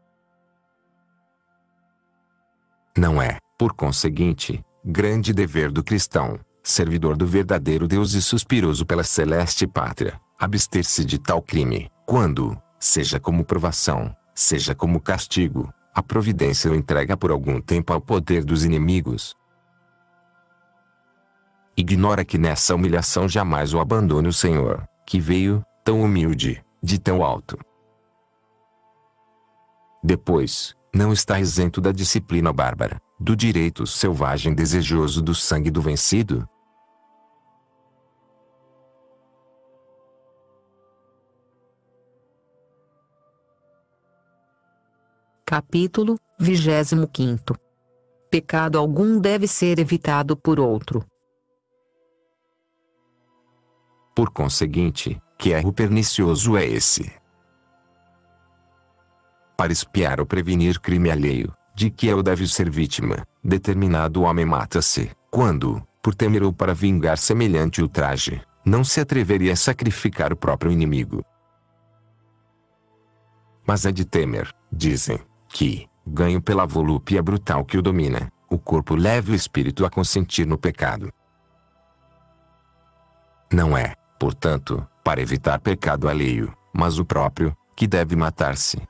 Speaker 2: Não é, por conseguinte, grande dever do cristão, servidor do verdadeiro Deus e suspiroso pela celeste pátria, abster-se de tal crime, quando, seja como provação, seja como castigo, a providência o entrega por algum tempo ao poder dos inimigos. Ignora que nessa humilhação jamais o abandone o Senhor, que veio, tão humilde, de tão alto. Depois, não está isento da disciplina bárbara, do direito selvagem desejoso do sangue do vencido?
Speaker 1: Capítulo 25. Pecado algum deve ser evitado por outro.
Speaker 2: Por conseguinte, que erro pernicioso é esse? Para espiar ou prevenir crime alheio, de que eu deve ser vítima, determinado homem mata-se, quando, por temer ou para vingar semelhante ultraje, não se atreveria a sacrificar o próprio inimigo. Mas é de temer, dizem, que, ganho pela volúpia brutal que o domina, o corpo leve o espírito a consentir no pecado. Não é, portanto, para evitar pecado alheio, mas o próprio, que deve matar-se.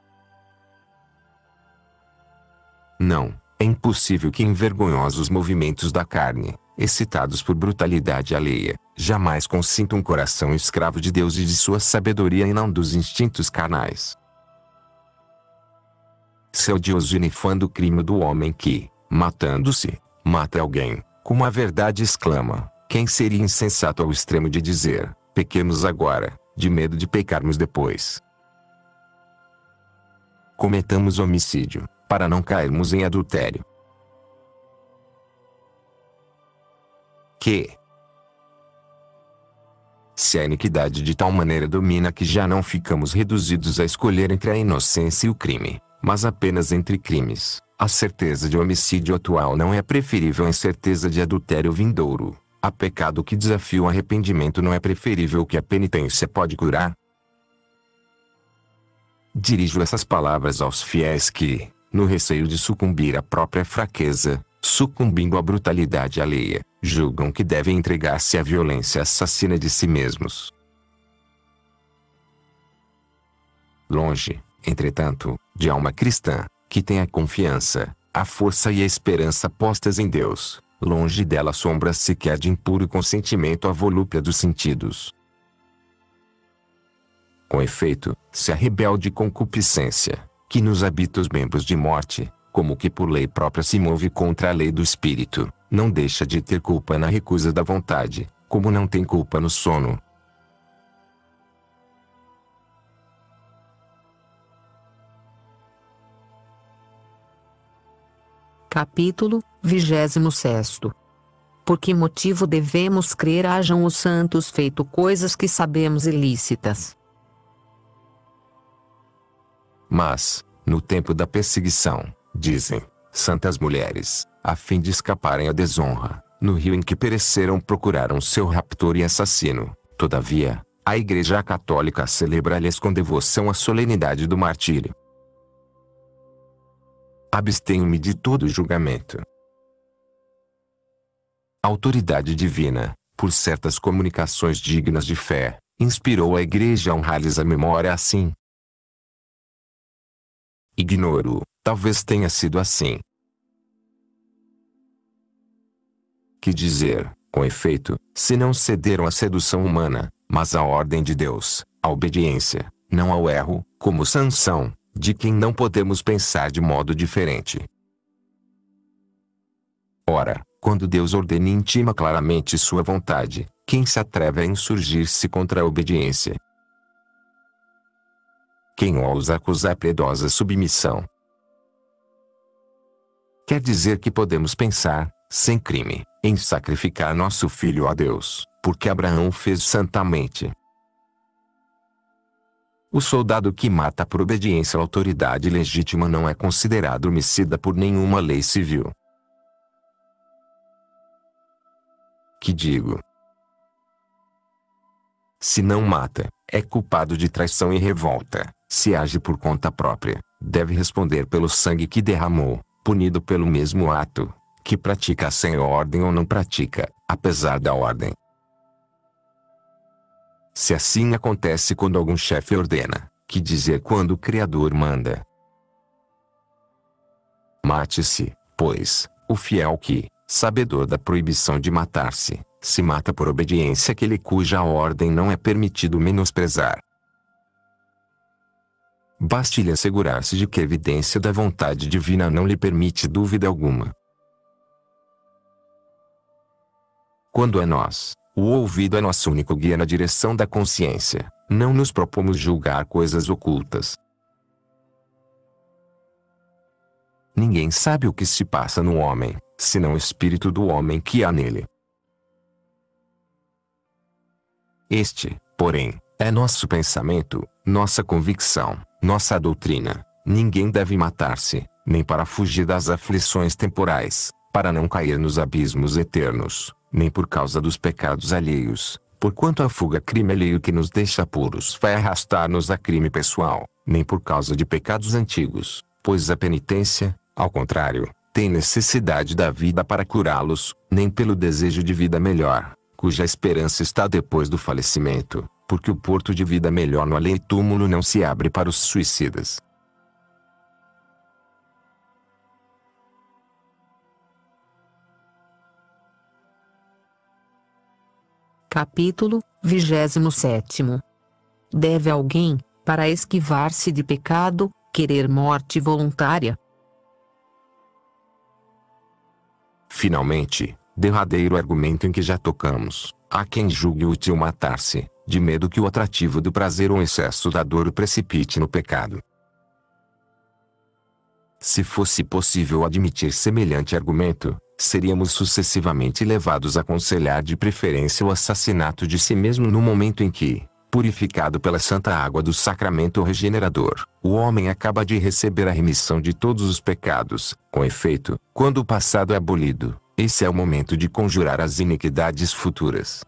Speaker 2: Não, é impossível que em vergonhosos movimentos da carne, excitados por brutalidade alheia, jamais consinta um coração escravo de Deus e de sua sabedoria e não dos instintos carnais. Se é odioso e nefando o crime do homem que, matando-se, mata alguém, como a verdade exclama, quem seria insensato ao extremo de dizer, pequemos agora, de medo de pecarmos depois? Cometamos homicídio, para não cairmos em adultério. Que, se a iniquidade de tal maneira domina que já não ficamos reduzidos a escolher entre a inocência e o crime, mas apenas entre crimes, a certeza de homicídio atual não é preferível à incerteza de adultério vindouro. A pecado que desafia o arrependimento não é preferível que a penitência pode curar? Dirijo essas palavras aos fiéis que, no receio de sucumbir à própria fraqueza, sucumbindo à brutalidade alheia, julgam que devem entregar-se à violência assassina de si mesmos. Longe, entretanto, de alma cristã, que tem a confiança, a força e a esperança postas em Deus, longe dela sombra sequer de impuro consentimento à volúpia dos sentidos. Com efeito, se a rebelde concupiscência, que nos habita os membros de morte, como que por lei própria se move contra a lei do espírito, não deixa de ter culpa na recusa da vontade, como não tem culpa no sono.
Speaker 1: Capítulo 26. Por que motivo devemos crer hajam os santos feito coisas que sabemos ilícitas?
Speaker 2: Mas, no tempo da perseguição, dizem, santas mulheres, a fim de escaparem à desonra, no rio em que pereceram procuraram seu raptor e assassino. Todavia, a Igreja Católica celebra-lhes com devoção a solenidade do martírio. Abstenho-me de todo julgamento. A autoridade divina, por certas comunicações dignas de fé, inspirou a Igreja a honrar-lhes a memória assim. Ignoro, talvez tenha sido assim. Que dizer, com efeito, se não cederam à sedução humana, mas à ordem de Deus, à obediência, não ao erro, como Sansão, de quem não podemos pensar de modo diferente. Ora, quando Deus ordena e intima claramente sua vontade, quem se atreve a insurgir-se contra a obediência? Quem ousa acusar piedosa submissão? Quer dizer que podemos pensar, sem crime, em sacrificar nosso filho a Deus, porque Abraão o fez santamente. O soldado que mata por obediência à autoridade legítima não é considerado homicida por nenhuma lei civil. Que digo? Se não mata, é culpado de traição e revolta. Se age por conta própria, deve responder pelo sangue que derramou, punido pelo mesmo ato, que pratica sem ordem ou não pratica, apesar da ordem. Se assim acontece quando algum chefe ordena, que dizer quando o Criador manda? Mate-se, pois, o fiel que, sabedor da proibição de matar-se, se mata por obediência àquele cuja ordem não é permitido menosprezar. Baste-lhe assegurar-se de que a evidência da vontade divina não lhe permite dúvida alguma. Quando a nós, o ouvido é nosso único guia na direção da consciência, não nos propomos julgar coisas ocultas. Ninguém sabe o que se passa no homem, senão o espírito do homem que há nele. Este, porém, é nosso pensamento, nossa convicção, nossa doutrina. Ninguém deve matar-se, nem para fugir das aflições temporais, para não cair nos abismos eternos, nem por causa dos pecados alheios, porquanto a fuga crime alheio que nos deixa puros vai arrastar-nos a crime pessoal, nem por causa de pecados antigos, pois a penitência, ao contrário, tem necessidade da vida para curá-los, nem pelo desejo de vida melhor, cuja esperança está depois do falecimento, porque o porto de vida melhor no além-túmulo não se abre para os suicidas.
Speaker 1: Capítulo 27. Deve alguém, para esquivar-se de pecado, querer morte voluntária?
Speaker 2: Finalmente, derradeiro argumento em que já tocamos, há quem julgue útil matar-se, de medo que o atrativo do prazer ou o excesso da dor o precipite no pecado. Se fosse possível admitir semelhante argumento, seríamos sucessivamente levados a aconselhar de preferência o assassinato de si mesmo no momento em que, purificado pela santa água do sacramento regenerador, o homem acaba de receber a remissão de todos os pecados. Com efeito, quando o passado é abolido, esse é o momento de conjurar as iniquidades futuras.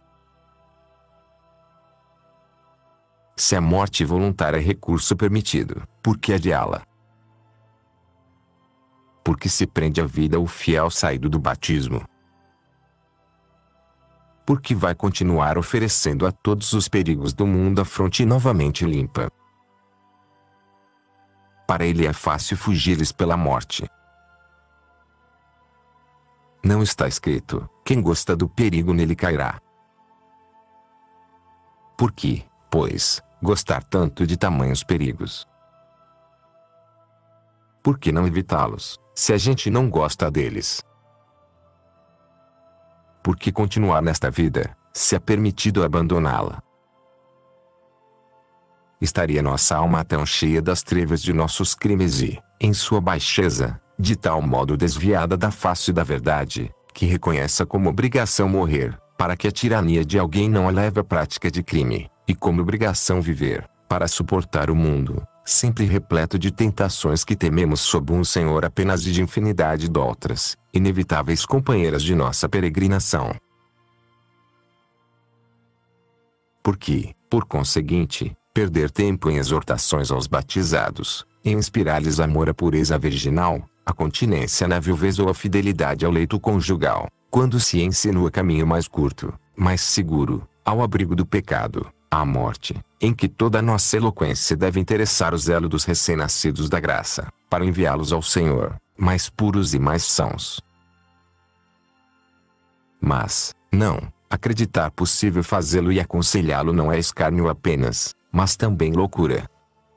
Speaker 2: Se a morte voluntária é recurso permitido, por que adiá-la? Porque se prende à vida o fiel saído do batismo. Porque vai continuar oferecendo a todos os perigos do mundo a fronte novamente limpa. Para ele é fácil fugir-lhes pela morte. Não está escrito, quem gosta do perigo nele cairá. Por que, pois, gostar tanto de tamanhos perigos? Por que não evitá-los, se a gente não gosta deles? Por que continuar nesta vida, se é permitido abandoná-la? Estaria nossa alma tão cheia das trevas de nossos crimes e, em sua baixeza, de tal modo desviada da face da verdade, que reconheça como obrigação morrer, para que a tirania de alguém não a leve à prática de crime, e como obrigação viver, para suportar o mundo, sempre repleto de tentações que tememos sob um Senhor apenas e de infinidade de outras, inevitáveis companheiras de nossa peregrinação. Porque, por conseguinte, perder tempo em exortações aos batizados, em inspirar-lhes amor à pureza virginal, a continência na viuvez ou a fidelidade ao leito conjugal, quando se insinua caminho mais curto, mais seguro, ao abrigo do pecado, à morte, em que toda a nossa eloquência deve interessar o zelo dos recém-nascidos da graça, para enviá-los ao Senhor, mais puros e mais sãos. Mas, não, acreditar possível fazê-lo e aconselhá-lo não é escárnio apenas, mas também loucura.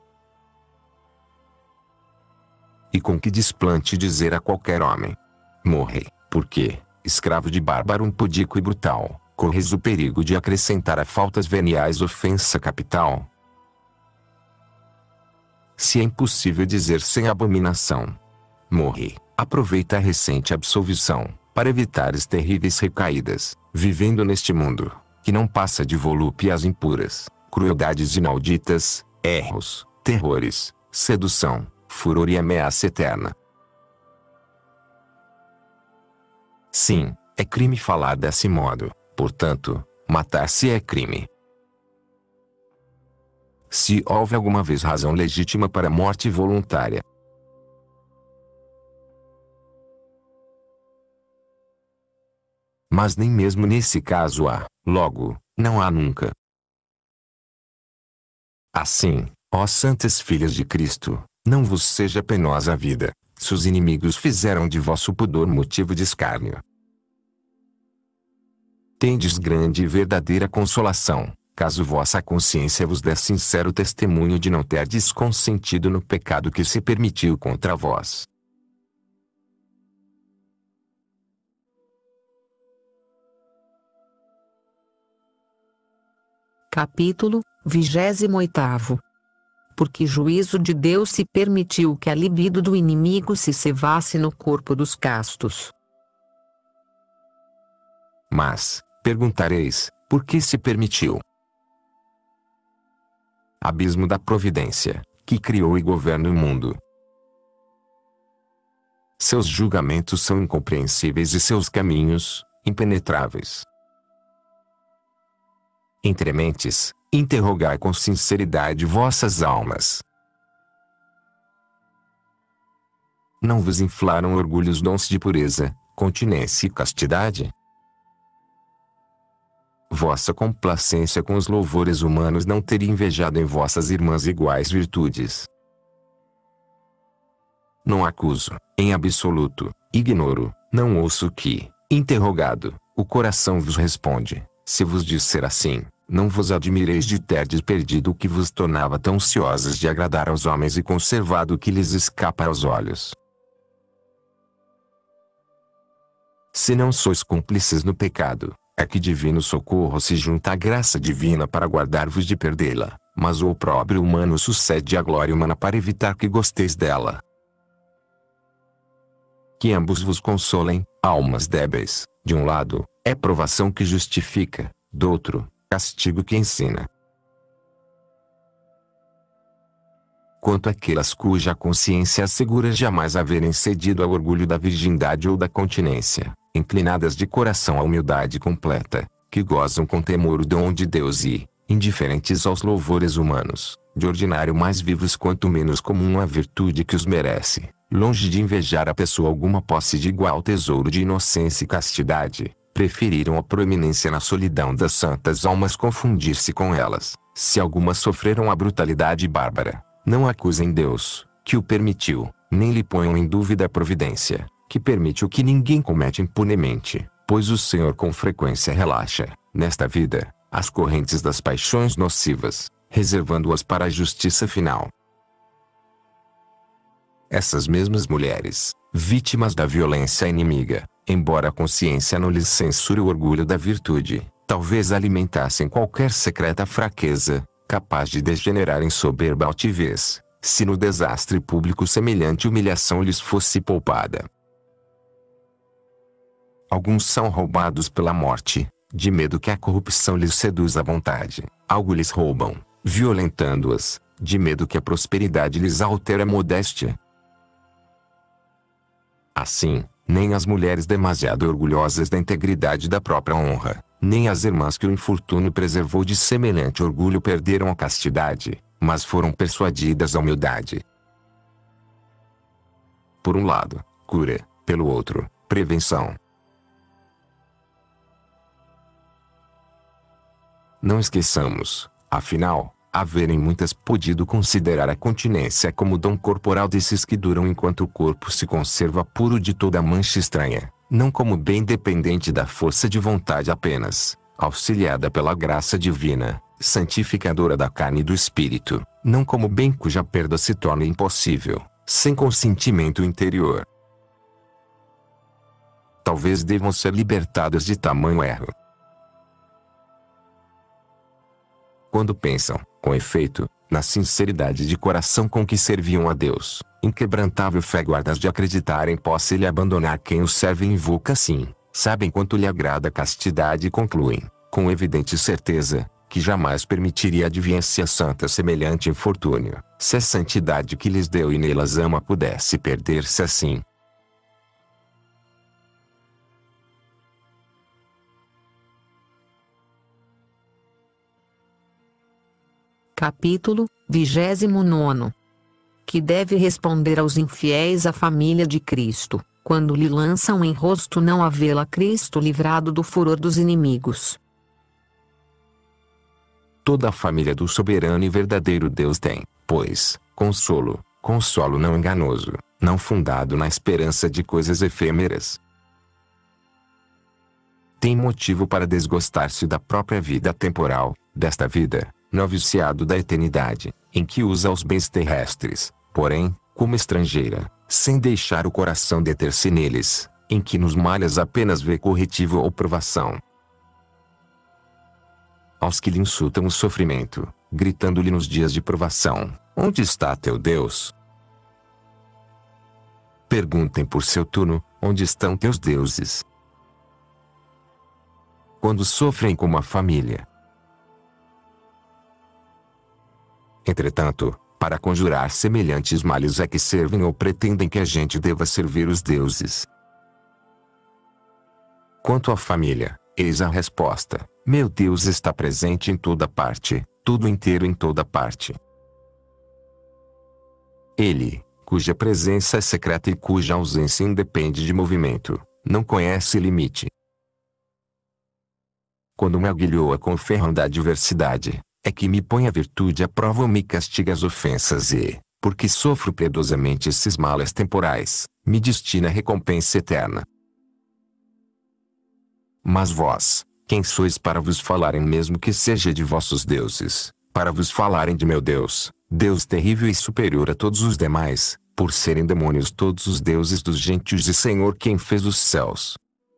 Speaker 2: E com que desplante dizer a qualquer homem: morre, porque, escravo de bárbaro impúdico e brutal, corres o perigo de acrescentar a faltas veniais ofensa capital. Se é impossível dizer sem abominação: morre, aproveita a recente absolvição, para evitares terríveis recaídas, vivendo neste mundo, que não passa de volúpias impuras, crueldades inauditas, erros, terrores, sedução, furor e ameaça eterna. Sim, é crime falar desse modo, portanto, matar-se é crime. Se houve alguma vez razão legítima para a morte voluntária. Mas nem mesmo nesse caso há, logo, não há nunca. Assim, ó santas filhas de Cristo, não vos seja penosa a vida, se os inimigos fizeram de vosso pudor motivo de escárnio. Tendes grande e verdadeira consolação, caso vossa consciência vos dê sincero testemunho de não terdes consentido no pecado que se permitiu contra vós.
Speaker 1: Capítulo 28. Porque juízo de Deus se permitiu que a libido do inimigo se cevasse no corpo dos castos.
Speaker 2: Mas, perguntareis, por que se permitiu? Abismo da providência, que criou e governa o mundo. Seus julgamentos são incompreensíveis e seus caminhos, impenetráveis. Entre mentes, interrogai com sinceridade vossas almas. Não vos inflaram orgulhos dons de pureza, continência e castidade? Vossa complacência com os louvores humanos não teria invejado em vossas irmãs iguais virtudes. Não acuso, em absoluto, ignoro, não ouço que, interrogado, o coração vos responde. Se vos disser assim, não vos admireis de terdes perdido o que vos tornava tão ansiosas de agradar aos homens e conservado o que lhes escapa aos olhos. Se não sois cúmplices no pecado, é que divino socorro se junta à graça divina para guardar-vos de perdê-la, mas o opróbrio humano sucede à glória humana para evitar que gosteis dela. Que ambos vos consolem, almas débeis, de um lado, é provação que justifica, do outro, castigo que ensina. Quanto àquelas cuja consciência assegura jamais haverem cedido ao orgulho da virgindade ou da continência, inclinadas de coração à humildade completa, que gozam com temor o dom de Deus e, indiferentes aos louvores humanos, de ordinário mais vivos quanto menos comum a virtude que os merece, longe de invejar a pessoa alguma posse de igual tesouro de inocência e castidade, preferiram a proeminência na solidão das santas almas confundir-se com elas. Se algumas sofreram a brutalidade bárbara, não acusem Deus, que o permitiu, nem lhe ponham em dúvida a providência, que permite o que ninguém comete impunemente, pois o Senhor com frequência relaxa, nesta vida, as correntes das paixões nocivas, reservando-as para a justiça final. Essas mesmas mulheres, vítimas da violência inimiga, embora a consciência não lhes censure o orgulho da virtude, talvez alimentassem qualquer secreta fraqueza, capaz de degenerar em soberba altivez, se no desastre público semelhante humilhação lhes fosse poupada. Alguns são roubados pela morte, de medo que a corrupção lhes seduza a vontade. Algo lhes roubam, violentando-as, de medo que a prosperidade lhes altere a modéstia. Assim, nem as mulheres demasiado orgulhosas da integridade da própria honra, nem as irmãs que o infortúnio preservou de semelhante orgulho perderam a castidade, mas foram persuadidas à humildade. Por um lado, cura, pelo outro, prevenção. Não esqueçamos, afinal, haverem muitas podido considerar a continência como dom corporal desses que duram enquanto o corpo se conserva puro de toda mancha estranha, não como bem dependente da força de vontade apenas, auxiliada pela graça divina, santificadora da carne e do espírito, não como bem cuja perda se torna impossível, sem consentimento interior. Talvez devam ser libertadas de tamanho erro. Quando pensam, com efeito, na sinceridade de coração com que serviam a Deus, inquebrantável fé guardas de acreditar em posse e abandonar quem o serve e invoca assim, sabem quanto lhe agrada a castidade e concluem, com evidente certeza, que jamais permitiria adviesse a santa semelhante infortúnio, se a santidade que lhes deu e nelas ama pudesse perder-se assim.
Speaker 1: Capítulo 29. Que deve responder aos infiéis a família de Cristo, quando lhe lançam em rosto não havê-la Cristo livrado do furor dos inimigos.
Speaker 2: Toda a família do soberano e verdadeiro Deus tem, pois, consolo não enganoso, não fundado na esperança de coisas efêmeras. tem motivo para desgostar-se da própria vida temporal, desta vida, noviciado da eternidade, em que usa os bens terrestres, porém, como estrangeira, sem deixar o coração deter-se neles, em que nos malhas apenas vê corretivo ou provação. Aos que lhe insultam o sofrimento, gritando-lhe nos dias de provação: onde está teu Deus? Perguntem por seu turno: onde estão teus deuses? Quando sofrem como a família. Entretanto, para conjurar semelhantes males é que servem ou pretendem que a gente deva servir os deuses. Quanto à família, eis a resposta: meu Deus está presente em toda parte, tudo inteiro em toda parte. Ele, cuja presença é secreta e cuja ausência independe de movimento, não conhece limite. Quando me aguilhoa com o ferrão da adversidade, é que me põe a virtude à prova ou me castiga as ofensas e, porque sofro piedosamente esses males temporais, me destina a recompensa eterna. Mas vós, quem sois para vos falarem mesmo que seja de vossos deuses, para vos falarem de meu Deus, Deus terrível e superior a todos os demais, por serem demônios todos os deuses dos gentios e Senhor quem fez os céus?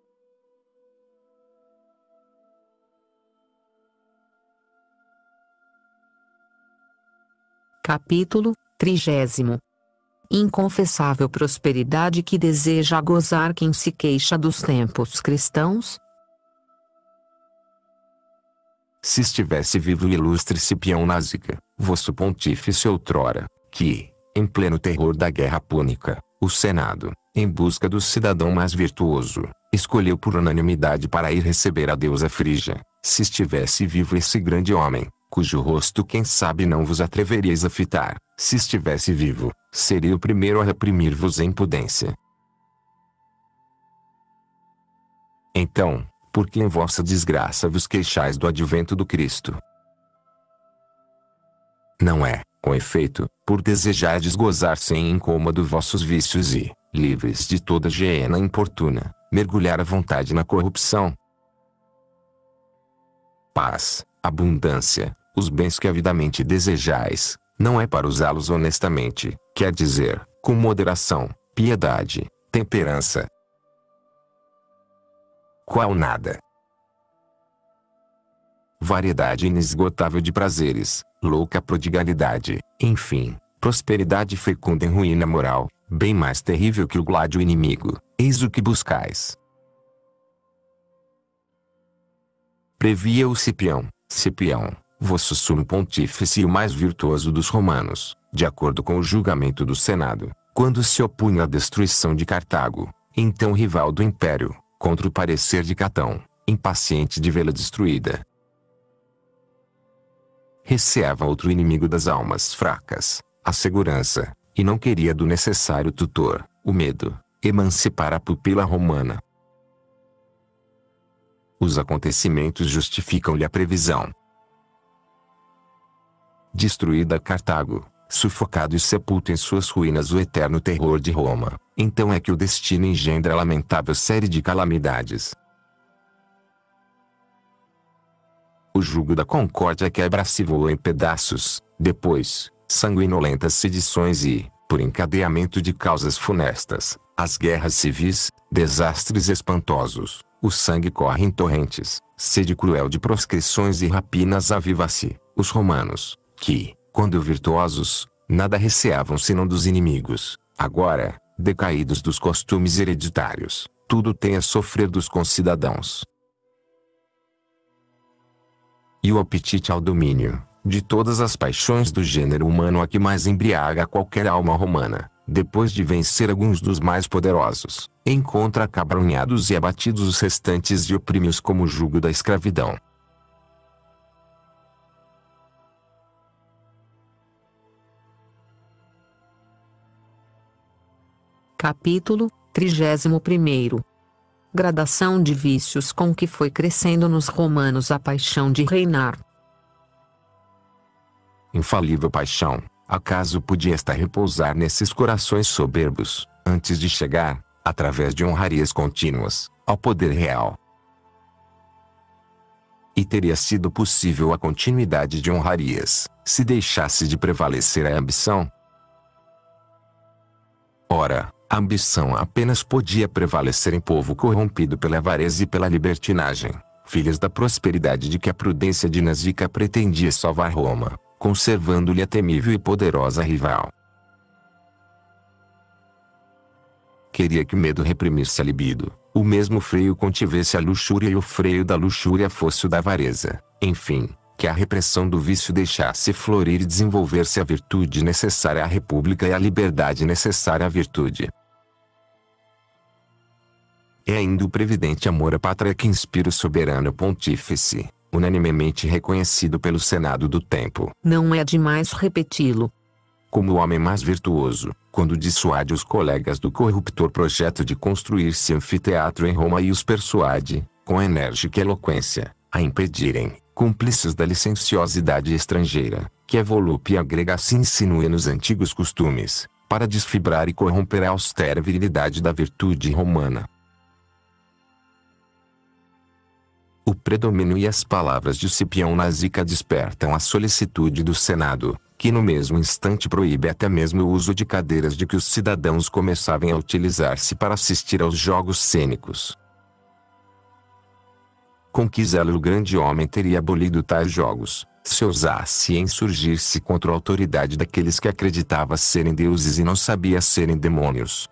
Speaker 1: Capítulo 30. Inconfessável prosperidade que deseja gozar quem se queixa dos tempos cristãos?
Speaker 2: Se estivesse vivo o ilustre Cipião Násica, vosso pontífice outrora, que, em pleno terror da guerra púnica, o Senado, em busca do cidadão mais virtuoso, escolheu por unanimidade para ir receber a deusa Frígia, se estivesse vivo esse grande homem, cujo rosto quem sabe não vos atreveríeis a fitar, se estivesse vivo, seria o primeiro a reprimir-vos a impudência. Então, por que em vossa desgraça vos queixais do advento do Cristo? Não é, com efeito, por desejardes gozar sem incômodo vossos vícios e, livres de toda geena importuna, mergulhar à vontade na corrupção? Paz, abundância, os bens que avidamente desejais, não é para usá-los honestamente, quer dizer, com moderação, piedade, temperança. Qual nada? Variedade inesgotável de prazeres, louca prodigalidade, enfim, prosperidade fecunda em ruína moral, bem mais terrível que o gládio inimigo, eis o que buscais. Previa o Cipião: Cipião, vosso sumo pontífice e o mais virtuoso dos romanos, de acordo com o julgamento do Senado, quando se opunha à destruição de Cartago, então rival do Império, contra o parecer de Catão, impaciente de vê-la destruída. Receava outro inimigo das almas fracas, a segurança, e não queria do necessário tutor, o medo, emancipar a pupila romana. Os acontecimentos justificam-lhe a previsão. Destruída Cartago, sufocado e sepulto em suas ruínas o eterno terror de Roma, então é que o destino engendra a lamentável série de calamidades. O jugo da concórdia quebra-se e voa em pedaços, depois, sanguinolentas sedições e, por encadeamento de causas funestas, as guerras civis, desastres espantosos, o sangue corre em torrentes, sede cruel de proscrições e rapinas aviva-se, os romanos, que, quando virtuosos, nada receavam senão dos inimigos, agora, decaídos dos costumes hereditários, tudo têm a sofrer dos concidadãos. E o apetite ao domínio, de todas as paixões do gênero humano a que mais embriaga qualquer alma romana, depois de vencer alguns dos mais poderosos, encontra acabrunhados e abatidos os restantes e oprime-os como o jugo da escravidão.
Speaker 1: Capítulo 31. Gradação de vícios com que foi crescendo nos romanos a paixão de reinar.
Speaker 2: Infalível paixão, acaso podia esta repousar nesses corações soberbos, antes de chegar, através de honrarias contínuas, ao poder real? e teria sido possível a continuidade de honrarias, se deixasse de prevalecer a ambição. Ora, a ambição apenas podia prevalecer em povo corrompido pela avareza e pela libertinagem, filhas da prosperidade de que a prudência dinástica pretendia salvar Roma, conservando-lhe a temível e poderosa rival. Queria que o medo reprimisse a libido, o mesmo freio contivesse a luxúria e o freio da luxúria fosse o da avareza, enfim, que a repressão do vício deixasse florir e desenvolver-se a virtude necessária à república e a liberdade necessária à virtude. É ainda o previdente amor à pátria que inspira o soberano pontífice, unanimemente reconhecido pelo Senado do tempo.
Speaker 1: Não é demais repeti-lo.
Speaker 2: Como o homem mais virtuoso, quando dissuade os colegas do corruptor projeto de construir-se anfiteatro em Roma e os persuade, com enérgica eloquência, a impedirem, cúmplices da licenciosidade estrangeira, que a volúpia agrega se insinua nos antigos costumes, para desfibrar e corromper a austera virilidade da virtude romana. O predomínio e as palavras de Cipião Nasica despertam a solicitude do Senado, que no mesmo instante proíbe até mesmo o uso de cadeiras de que os cidadãos começavam a utilizar-se para assistir aos jogos cênicos. Com que zelo o grande homem teria abolido tais jogos, se ousasse insurgir-se contra a autoridade daqueles que acreditava serem deuses e não sabia serem demônios.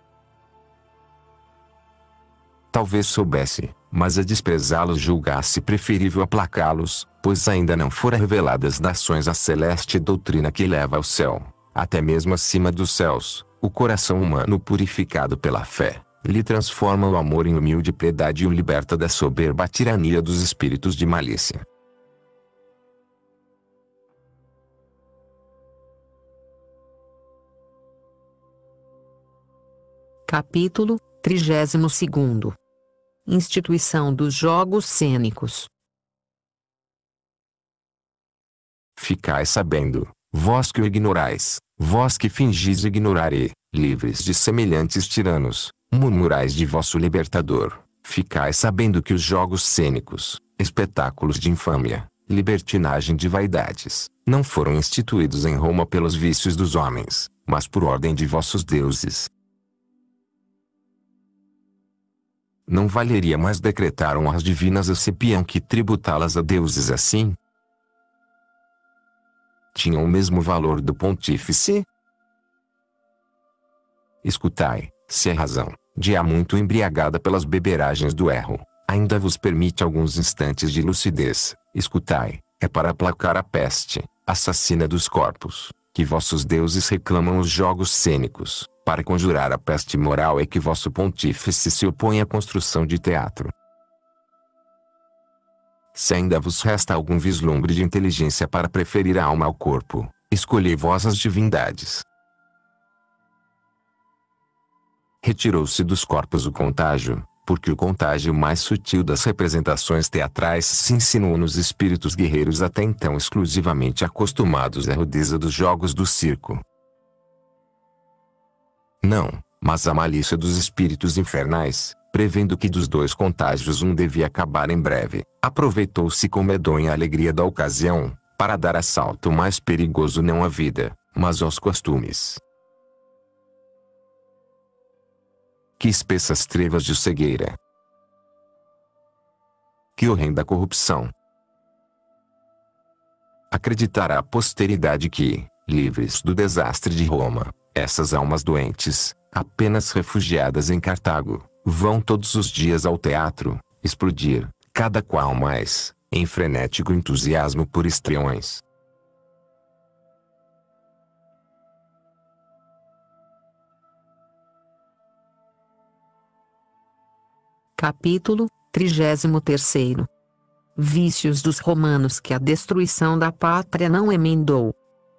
Speaker 2: Talvez soubesse, mas a desprezá-los julgasse preferível aplacá-los, pois ainda não fora revelada às nações a celeste doutrina que leva ao céu, até mesmo acima dos céus, o coração humano purificado pela fé, lhe transforma o amor em humilde piedade e o liberta da soberba tirania dos espíritos de malícia.
Speaker 1: Capítulo 32. Instituição dos Jogos Cênicos.
Speaker 2: Ficai sabendo, vós que o ignorais, vós que fingis ignorar e, livres de semelhantes tiranos, murmurais de vosso libertador, ficai sabendo que os jogos cênicos, espetáculos de infâmia, libertinagem de vaidades, não foram instituídos em Roma pelos vícios dos homens, mas por ordem de vossos deuses. Não valeria mais decretaram as divinas a Cipião que tributá-las a deuses assim? Tinham o mesmo valor do pontífice? Escutai, se a razão, de há muito embriagada pelas beberagens do erro, ainda vos permite alguns instantes de lucidez, escutai, é para aplacar a peste, assassina dos corpos, que vossos deuses reclamam os jogos cênicos, para conjurar a peste moral é que vosso pontífice se opõe à construção de teatro. Se ainda vos resta algum vislumbre de inteligência para preferir a alma ao corpo, escolhei vós as divindades. Retirou-se dos corpos o contágio, porque o contágio mais sutil das representações teatrais se insinuou nos espíritos guerreiros até então exclusivamente acostumados à rudeza dos jogos do circo. Não, mas a malícia dos espíritos infernais, prevendo que dos dois contágios um devia acabar em breve, aproveitou-se com medonha alegria da ocasião, para dar assalto mais perigoso não à vida, mas aos costumes. Que espessas trevas de cegueira! Que horrenda corrupção! Acreditará a posteridade que, livres do desastre de Roma, essas almas doentes, apenas refugiadas em Cartago, vão todos os dias ao teatro, explodir, cada qual mais, em frenético entusiasmo por histriões.
Speaker 1: Capítulo 33. Vícios dos romanos que a destruição da pátria não emendou.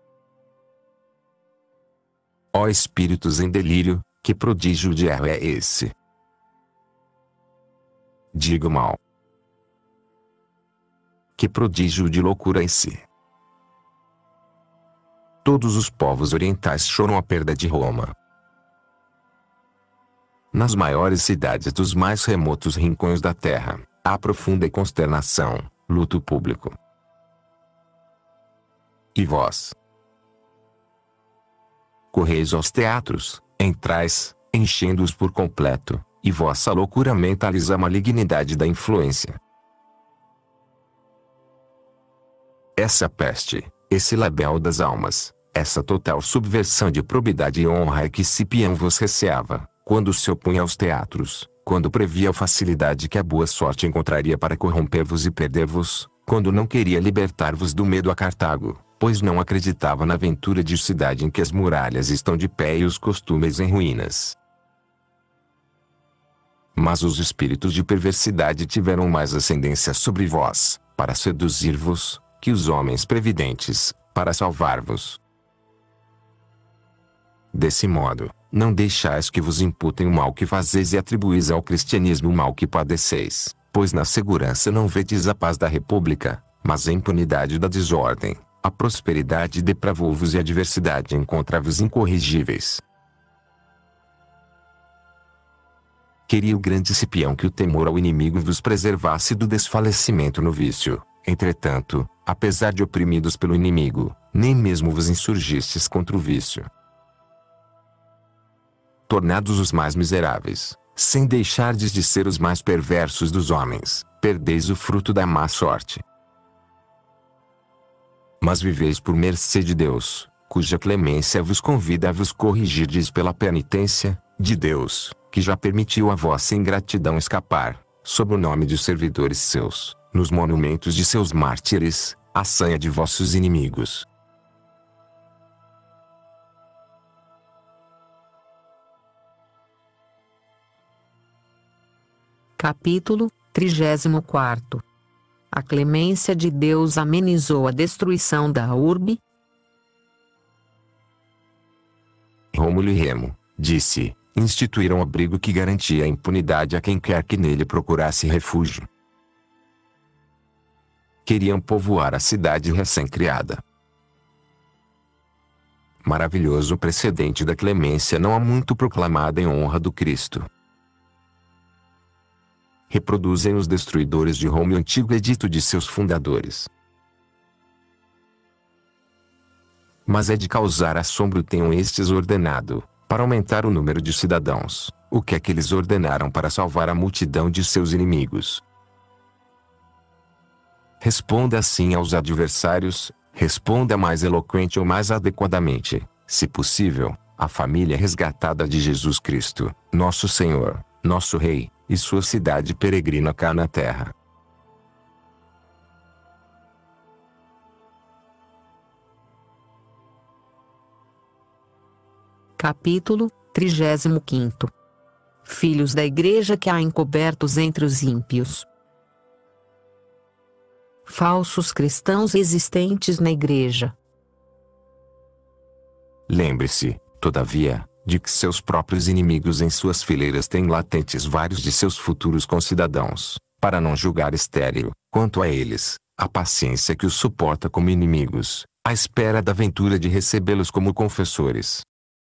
Speaker 2: Ó espíritos em delírio, que prodígio de erro é esse? Digo mal. Que prodígio de loucura é esse? Todos os povos orientais choram a perda de Roma. Nas maiores cidades dos mais remotos rincões da terra, há profunda consternação, luto público. E vós? Correis aos teatros, entrais, enchendo-os por completo, e vossa loucura mentaliza a malignidade da influência. Essa peste, esse labéu das almas, essa total subversão de probidade e honra é que Cipião vos receava, quando se opunha aos teatros, quando previa a facilidade que a boa sorte encontraria para corromper-vos e perder-vos, quando não queria libertar-vos do medo a Cartago, pois não acreditava na ventura de cidade em que as muralhas estão de pé e os costumes em ruínas. Mas os espíritos de perversidade tiveram mais ascendência sobre vós, para seduzir-vos, que os homens previdentes, para salvar-vos. Desse modo, não deixais que vos imputem o mal que fazeis e atribuís ao cristianismo o mal que padeceis, pois na segurança não vedes a paz da república, mas a impunidade da desordem. A prosperidade depravou-vos e a adversidade encontra-vos incorrigíveis. Queria o grande Cipião que o temor ao inimigo vos preservasse do desfalecimento no vício. Entretanto, apesar de oprimidos pelo inimigo, nem mesmo vos insurgistes contra o vício. Tornados os mais miseráveis, sem deixardes de ser os mais perversos dos homens, perdeis o fruto da má sorte. Mas viveis por mercê de Deus, cuja clemência vos convida a vos corrigirdes pela penitência de Deus, que já permitiu a vossa ingratidão escapar, sob o nome de servidores seus, nos monumentos de seus mártires, a sanha de vossos inimigos.
Speaker 1: Capítulo 34. A clemência de Deus amenizou a destruição da urbe.
Speaker 2: Rômulo e Remo, disse, instituíram abrigo que garantia a impunidade a quem quer que nele procurasse refúgio. Queriam povoar a cidade recém-criada. Maravilhoso precedente da clemência não há muito proclamada em honra do Cristo. Reproduzem os destruidores de Roma o antigo edito de seus fundadores. Mas é de causar assombro tenham estes ordenado, para aumentar o número de cidadãos, o que é que eles ordenaram para salvar a multidão de seus inimigos. Responda assim aos adversários, responda mais eloquente ou mais adequadamente, se possível, à família resgatada de Jesus Cristo, nosso Senhor, nosso Rei, e sua cidade peregrina cá na terra.
Speaker 1: Capítulo 35. Filhos da igreja que há encobertos entre os ímpios. Falsos cristãos existentes na igreja.
Speaker 2: Lembre-se, todavia, de que seus próprios inimigos em suas fileiras têm latentes vários de seus futuros concidadãos, para não julgar estéril, quanto a eles, a paciência que os suporta como inimigos, à espera da ventura de recebê-los como confessores.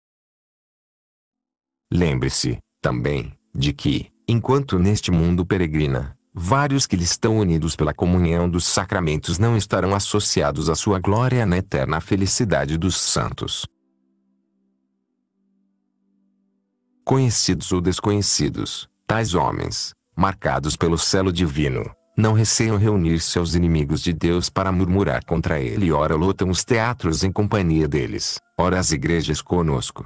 Speaker 2: Lembre-se, também, de que, enquanto neste mundo peregrina, vários que lhe estão unidos pela comunhão dos sacramentos não estarão associados à sua glória na eterna felicidade dos santos. Conhecidos ou desconhecidos, tais homens, marcados pelo selo divino, não receiam reunir-se aos inimigos de Deus para murmurar contra ele. Ora lotam os teatros em companhia deles, ora as igrejas conosco.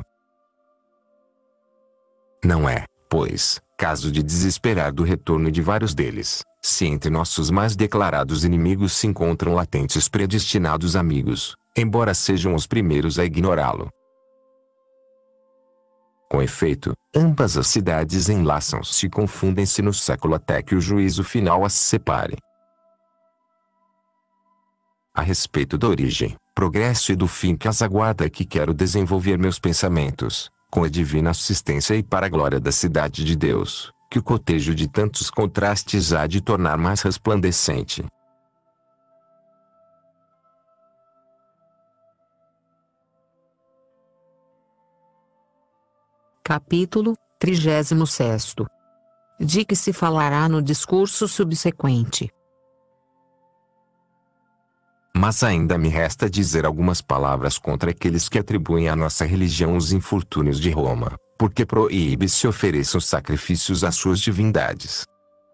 Speaker 2: Não é, pois, caso de desesperar do retorno de vários deles, se entre nossos mais declarados inimigos se encontram latentes predestinados amigos, embora sejam os primeiros a ignorá-lo. Com efeito, ambas as cidades enlaçam-se e confundem-se no século até que o juízo final as separe. A respeito da origem, progresso e do fim que as aguarda que quero desenvolver meus pensamentos, com a divina assistência e para a glória da cidade de Deus, que o cotejo de tantos contrastes há de tornar mais resplandecente.
Speaker 1: Capítulo 36. De que se falará no discurso subsequente.
Speaker 2: Mas ainda me resta dizer algumas palavras contra aqueles que atribuem à nossa religião os infortúnios de Roma, porque proíbe-se ofereçam sacrifícios às suas divindades.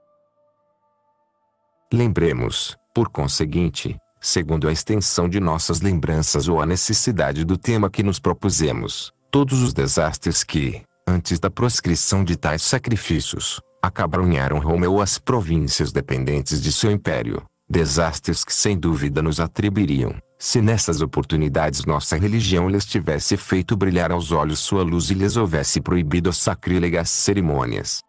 Speaker 2: Lembremos, por conseguinte, segundo a extensão de nossas lembranças ou a necessidade do tema que nos propusemos, todos os desastres que, antes da proscrição de tais sacrifícios, acabrunharam Roma ou as províncias dependentes de seu império, desastres que sem dúvida nos atribuiriam, se nessas oportunidades nossa religião lhes tivesse feito brilhar aos olhos sua luz e lhes houvesse proibido as sacrílegas cerimônias.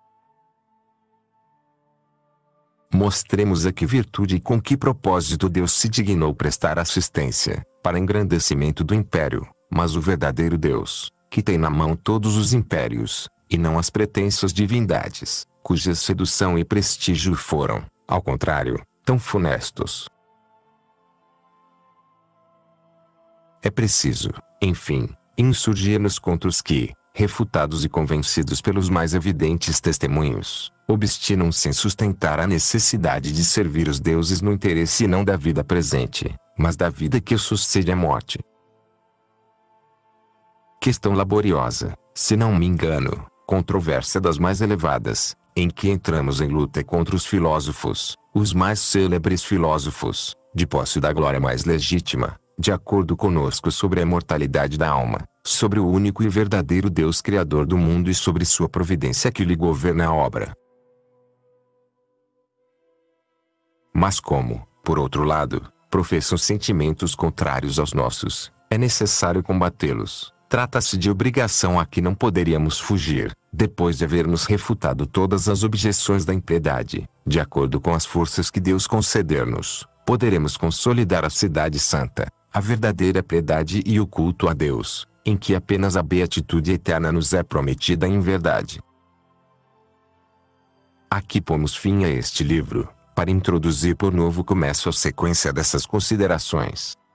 Speaker 2: Mostremos a que virtude e com que propósito Deus se dignou prestar assistência, para engrandecimento do império, mas o verdadeiro Deus, que tem na mão todos os impérios, e não as pretensas divindades, cuja sedução e prestígio foram, ao contrário, tão funestos. É preciso, enfim, insurgir-nos contra os que, refutados e convencidos pelos mais evidentes testemunhos, obstinam-se em sustentar a necessidade de servir os deuses no interesse não da vida presente, mas da vida que sucede à morte. Questão laboriosa, se não me engano, controvérsia das mais elevadas, em que entramos em luta contra os filósofos, os mais célebres filósofos, de posse da glória mais legítima, de acordo conosco sobre a imortalidade da alma, sobre o único e verdadeiro Deus Criador do mundo e sobre sua providência que lhe governa a obra. Mas como, por outro lado, professam sentimentos contrários aos nossos, é necessário combatê-los. Trata-se de obrigação a que não poderíamos fugir, depois de havermos refutado todas as objeções da impiedade, de acordo com as forças que Deus conceder-nos, poderemos consolidar a cidade santa, a verdadeira piedade e o culto a Deus, em que apenas a beatitude eterna nos é prometida em verdade. Aqui pomos fim a este livro, para introduzir por novo começo a sequência dessas considerações.